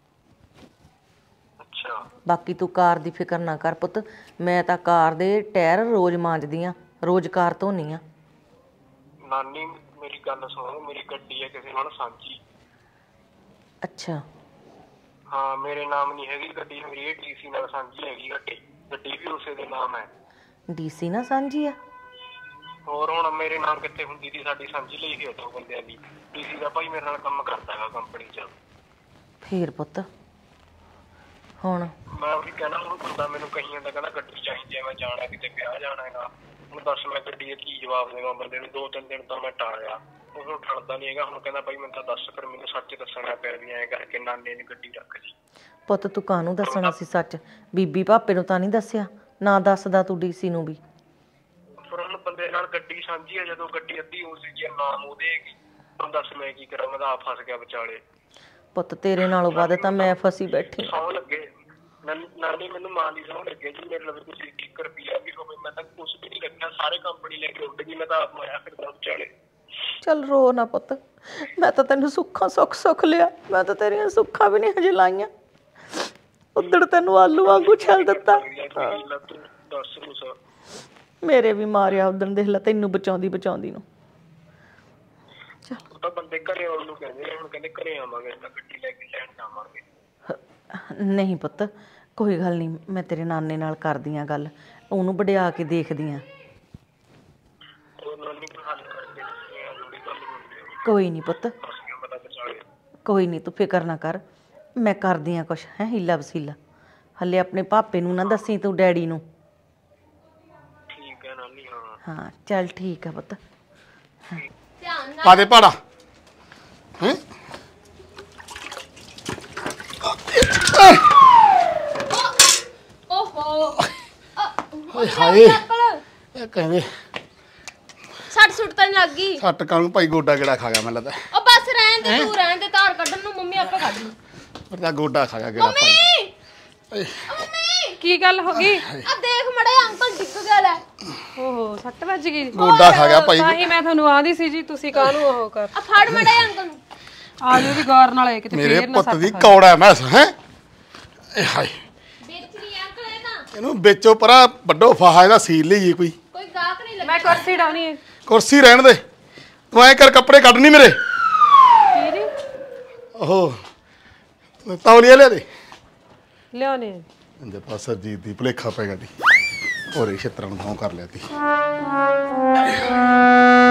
ਅੱਛਾ ਬਾਕੀ ਤੂੰ ਕਾਰ ਦੀ ਫਿਕਰ ਨਾ ਕਰ ਪੁੱਤ, ਮੈਂ ਤਾਂ ਕਾਰ ਦੇ ਟਾਇਰ ਰੋਜ਼ ਮਾਂਜਦੀ ਆ, ਰੋਜ਼ ਕਾਰ ਧੋਨੀ ਆ। ਨਾਨੀ ਮੇਰੀ ਗੱਲ ਸੁਣੋ, ਮੇਰੀ ਗੱਡੀ ਹੈ ਕਿਸੇ ਨਾਲ ਸਾਂਝੀ। ਅੱਛਾ ਹਾਂ ਮੇਰੇ ਨਾਮ ਨਹੀਂ ਹੈਗੀ ਗੱਡੀ, ਮੇਰੀ ਇਹ ਡੀਸੀ ਨਾਲ ਸਾਂਝੀ ਹੈਗੀ ਗੱਡੀ, ਗੱਡੀ ਵੀ ਉਸੇ ਦੇ ਨਾਮ ਹੈ। ਡੀਸੀ ਨਾਲ ਸਾਂਝੀ ਆ? ਹੋਰ ਹੁਣ ਮੇਰੇ ਨਾਮ ਕਿੱਥੇ ਹੁੰਦੀ ਸੀ, ਸਾਡੀ ਸਾਂਝੀ ਲਈ ਸੀ ਦੋ ਬੰਦਿਆਂ ਦੀ। ਡੀਸੀ ਦਾ ਭਾਈ ਮੇਰੇ ਨਾਲ ਕੰਮ ਕਰਦਾ ਹੈਗਾ ਕੰਪਨੀ 'ਚ। ਫੇਰ ਪੁੱਤ ਹੁਣ ਮੈਂ ਉਹੀ ਕਹਿਣਾ, ਹੁਣ ਬੰਦਾ ਮੈਨੂੰ ਕਹੀ ਜਾਂਦਾ ਕਹਿੰਦਾ ਗੱਡੀ ਚਾਹੀਦੀ ਹੈ, ਮੈਂ ਜਾਣਾ ਕਿਤੇ ਵਿਆਹ ਜਾਣਾ ਹੈਗਾ। ਹੁਣ ਦੱਸ ਮੈਂ ਗੱਡੀ ਦਾ ਕੀ ਜਵਾਬ ਦੇਵਾਂ ਬੰਦੇ ਨੂੰ? ਦੋ ਤਿੰਨ ਦਿਨ ਤਾਂ ਮੈਂ ਟਾਲਿਆ, ਉਹ ਠੜਦਾ ਨਹੀਂ ਹੈਗਾ। ਹੁਣ ਕਹਿੰਦਾ ਭਾਈ ਮੈਨੂੰ ਤਾਂ ਦੱਸ, ਫਿਰ ਮੈਨੂੰ ਸੱਚ ਦੱਸਣਾ ਪਿਆ ਵੀ ਐਂ ਕਰਕੇ ਨਾਨੇ ਨੇ ਗੱਡੀ ਰੱਖ ਲਈ। ਪੁੱਤ ਤੂੰ ਕਾਹਨੂੰ ਦੱਸਣਾ ਸੀ ਸੱਚ? ਬੀਬੀ ਭਾਪੇ ਨੂੰ ਤਾਂ ਨਹੀਂ ਦੱਸਿਆ? ਨਾ ਦੱਸਦਾ ਤੂੰ ਡੀਸੀ ਨੂੰ ਵੀ। ਫਿਰ ਹੁਣ ਬੰਦੇ ਨਾਲ ਗੱਡੀ ਸਾਂਝੀ ਹੈ, ਜਦੋਂ ਗੱਡੀ ਅੱਧੀ ਹੋ ਸੀ ਨਾਮ ਉਹਦੇ ਹੈਗੀ। ਹੁਣ ਦੱਸ ਮੈਂ ਕੀ ਕਰਾਂ, ਮੈਂ ਤਾਂ ਆਪ ਫਸ ਗਿਆ ਵਿਚਾਲੇ। ਪੁੱਤ ਤੇਰੇ ਨਾਲੋਂ ਵੱਧ ਤਾਂ ਮੈਂ ਫਸੀ ਬੈਠੀ। ਸੌ ਲੱਗੇ ਨਾਨੀ, ਮੈਨੂੰ ਮਾਂ ਦੀ ਸੌ ਲੱਗੇ ਜੀ, ਮੇਰੇ ਲਈ ਕੁਝ ਇੱਕ ਰੁਪਈਆ ਵੀ ਹੋਵੇ, ਮੈਂ ਤਾਂ ਕੁਛ ਵੀ ਨਹੀਂ ਰੱਖਿਆ, ਸਾਰੇ ਕੰਪਨੀ ਲੈ ਕੇ ਉੱਡ ਗਈ, ਮੈਂ ਤਾਂ ਆਪ ਮਾਇਆ ਫਿਰਦਾ ਵਿਚਾਲੇ। ਚੱਲ ਰੋ ਨਾ ਪੁੱਤ, ਮੈਂ ਤਾਂ ਤੈਨੂੰ ਸੁੱਖਾਂ ਸੁੱਖ ਸੁੱਖ ਲਿਆ, ਮੈਂ ਤਾਂ ਤੇਰੀਆਂ ਸੁੱਖਾਂ ਵੀ ਨਹੀਂ ਹਜੇ ਲਾਈਆਂ। ਉੱਧੜ ਤੈਨੂੰ ਆਲੂ ਵਾਂਗੂ ਛੱਲ ਦਿੱਤਾ। ਦੱਸ ਕੁਛ। ਮੇਰੇ ਵੀ ਮਾਰਿਆ ਉਦਣ, ਦੇਖ ਲੈ ਤੈਨੂੰ ਬਚਾਉਂਦੀ ਬਚਾਉਂਦੀ ਨੂੰ। ਉਹ ਤਾਂ ਬੰਦੇ ਘਰੇ ਆਉਣ ਨੂੰ ਕਹਿੰਦੇ, ਹੁਣ ਕਹਿੰਦੇ ਘਰੇ ਆਵਾਂਗੇ ਤਾਂ ਗੱਡੀ ਲੈ ਕੇ ਲੈਣ ਜਾਵਾਂਗੇ। ਨਹੀਂ ਪੁੱਤ ਕੋਈ ਗੱਲ ਨਹੀਂ, ਮੈਂ ਤੇਰੇ ਨਾਨੇ ਨਾਲ ਕਰਦੀ ਆ ਗੱਲ, ਉਹਨੂੰ ਵਡਿਆ ਕੇ ਦੇਖਦੀ ਆ। ਕੋਈ ਨਹੀਂ ਪੁੱਤ, ਕੋਈ ਨਹੀਂ ਤੂੰ ਫਿਕਰ ਨਾ ਕਰ, ਮੈਂ ਕਰਦੀ ਆ ਕੁਛ ਹੈ ਹੀਲਾ ਵਸੀਲਾ। ਹਲੇ ਆਪਣੇ ਪਾਪੇ ਨੂੰ ਨਾ ਦੱਸੀ ਤੂੰ, ਡੈਡੀ ਨੂੰ। ਠੀਕ ਹੈ ਨਾਨੀ। ਹਾਂ ਹਾਂ ਚੱਲ ਠੀਕ ਆ ਪੁੱਤ। ਪਾ ਦੇ ਭਾੜਾ ਹੈ। ਓਹੋ ਹਾਏ ਹਾਏ, ਇਹ ਕਹਿੰਦੇ ਸੱਟ ਸੁੱਟ ਤਾਂ ਨੀ ਲੱਗ ਗਈ? ਸੱਟ ਕਾਹਨੂੰ ਭਾਈ, ਗੋਡਾ ਕਿਹੜਾ ਖਾ ਗਿਆ ਮੈਨੂੰ ਲੱਗਦਾ। ਉਹ ਬਸ ਰਹਿਣ ਦੇ, ਤੂੰ ਰਹਿਣ ਦੇ, ਧਾਰ ਕੱਢਣ ਨੂੰ ਮੰਮੀ ਆਪੇ ਕੱਢ ਲੂ। ਪਰ ਤਾਂ ਗੋਡਾ ਖਾ ਗਿਆ ਕਿਹੜਾ ਭਾਈ। ਮੰਮੀ ਕੀ ਗੱਲ ਹੋ ਗਈ? ਆ ਦੇਖ ਮੜੇ ਅੰਕਲ ਡਿੱਗ ਗਿਆ ਲੈ। ਓਹੋ ਸੱਟ ਵੱਜ ਗਈ। ਗੋਡਾ ਖਾ ਗਿਆ ਭਾਈ। ਤਾਂ ਹੀ ਮੈਂ ਤੁਹਾਨੂੰ ਆਂਦੀ ਸੀ ਜੀ, ਤੁਸੀਂ ਕਾਹਨੂੰ ਉਹ ਕਰ। ਆ ਫੜ ਮੜੇ ਅੰਕਲ ਨੂੰ। ਆ ਜੋ ਵੀ ਗੌਰ ਨਾਲ ਕਿਤੇ ਮੇਰੇ ਫੇਰ ਨਾ ਪੁੱਤ ਦੀ ਕੌੜਾ ਮੈਂ ਹੈ। ਇਹ ਹਾਏ, ਵੇਚ ਲਈ ਅੰਕਲ ਇਹ ਤਾਂ। ਇਹਨੂੰ ਵੇਚੋ ਪਰਾ, ਵੱਡੋ ਫਾਹਾ ਇਹਦਾ ਸੀਲ ਲਈਏ ਕੋਈ। ਕੋਈ ਗਾਹਕ ਨਹੀਂ ਲੱਗਾ। ਮੈਂ ਕੁਰਸੀ ਡਾਉਣੀ ਹੈ। ਕੁਰਸੀ ਰਹਿਣ ਦੇ, ਤੂੰ ਐਂ ਕਰ ਕੱਪੜੇ ਕੱਢ ਨਹੀਂ ਮੇਰੇ। ਕੀ ਜੀ? ਓਹ ਤੌਲੀਆ ਲਿਆ ਦੇ। ਲਿਆਉਣੇ ਅੰਦਰ ਤਾਂ ਸਰਜੀਤ ਦੀ ਭੁਲੇਖਾ ਪੈ ਗਈ। ਹੋਰੇ ਛੇਤਰਾਂ ਨੂੰ ਭੌਂ ਕਰ ਲਿਆ ਤੀ।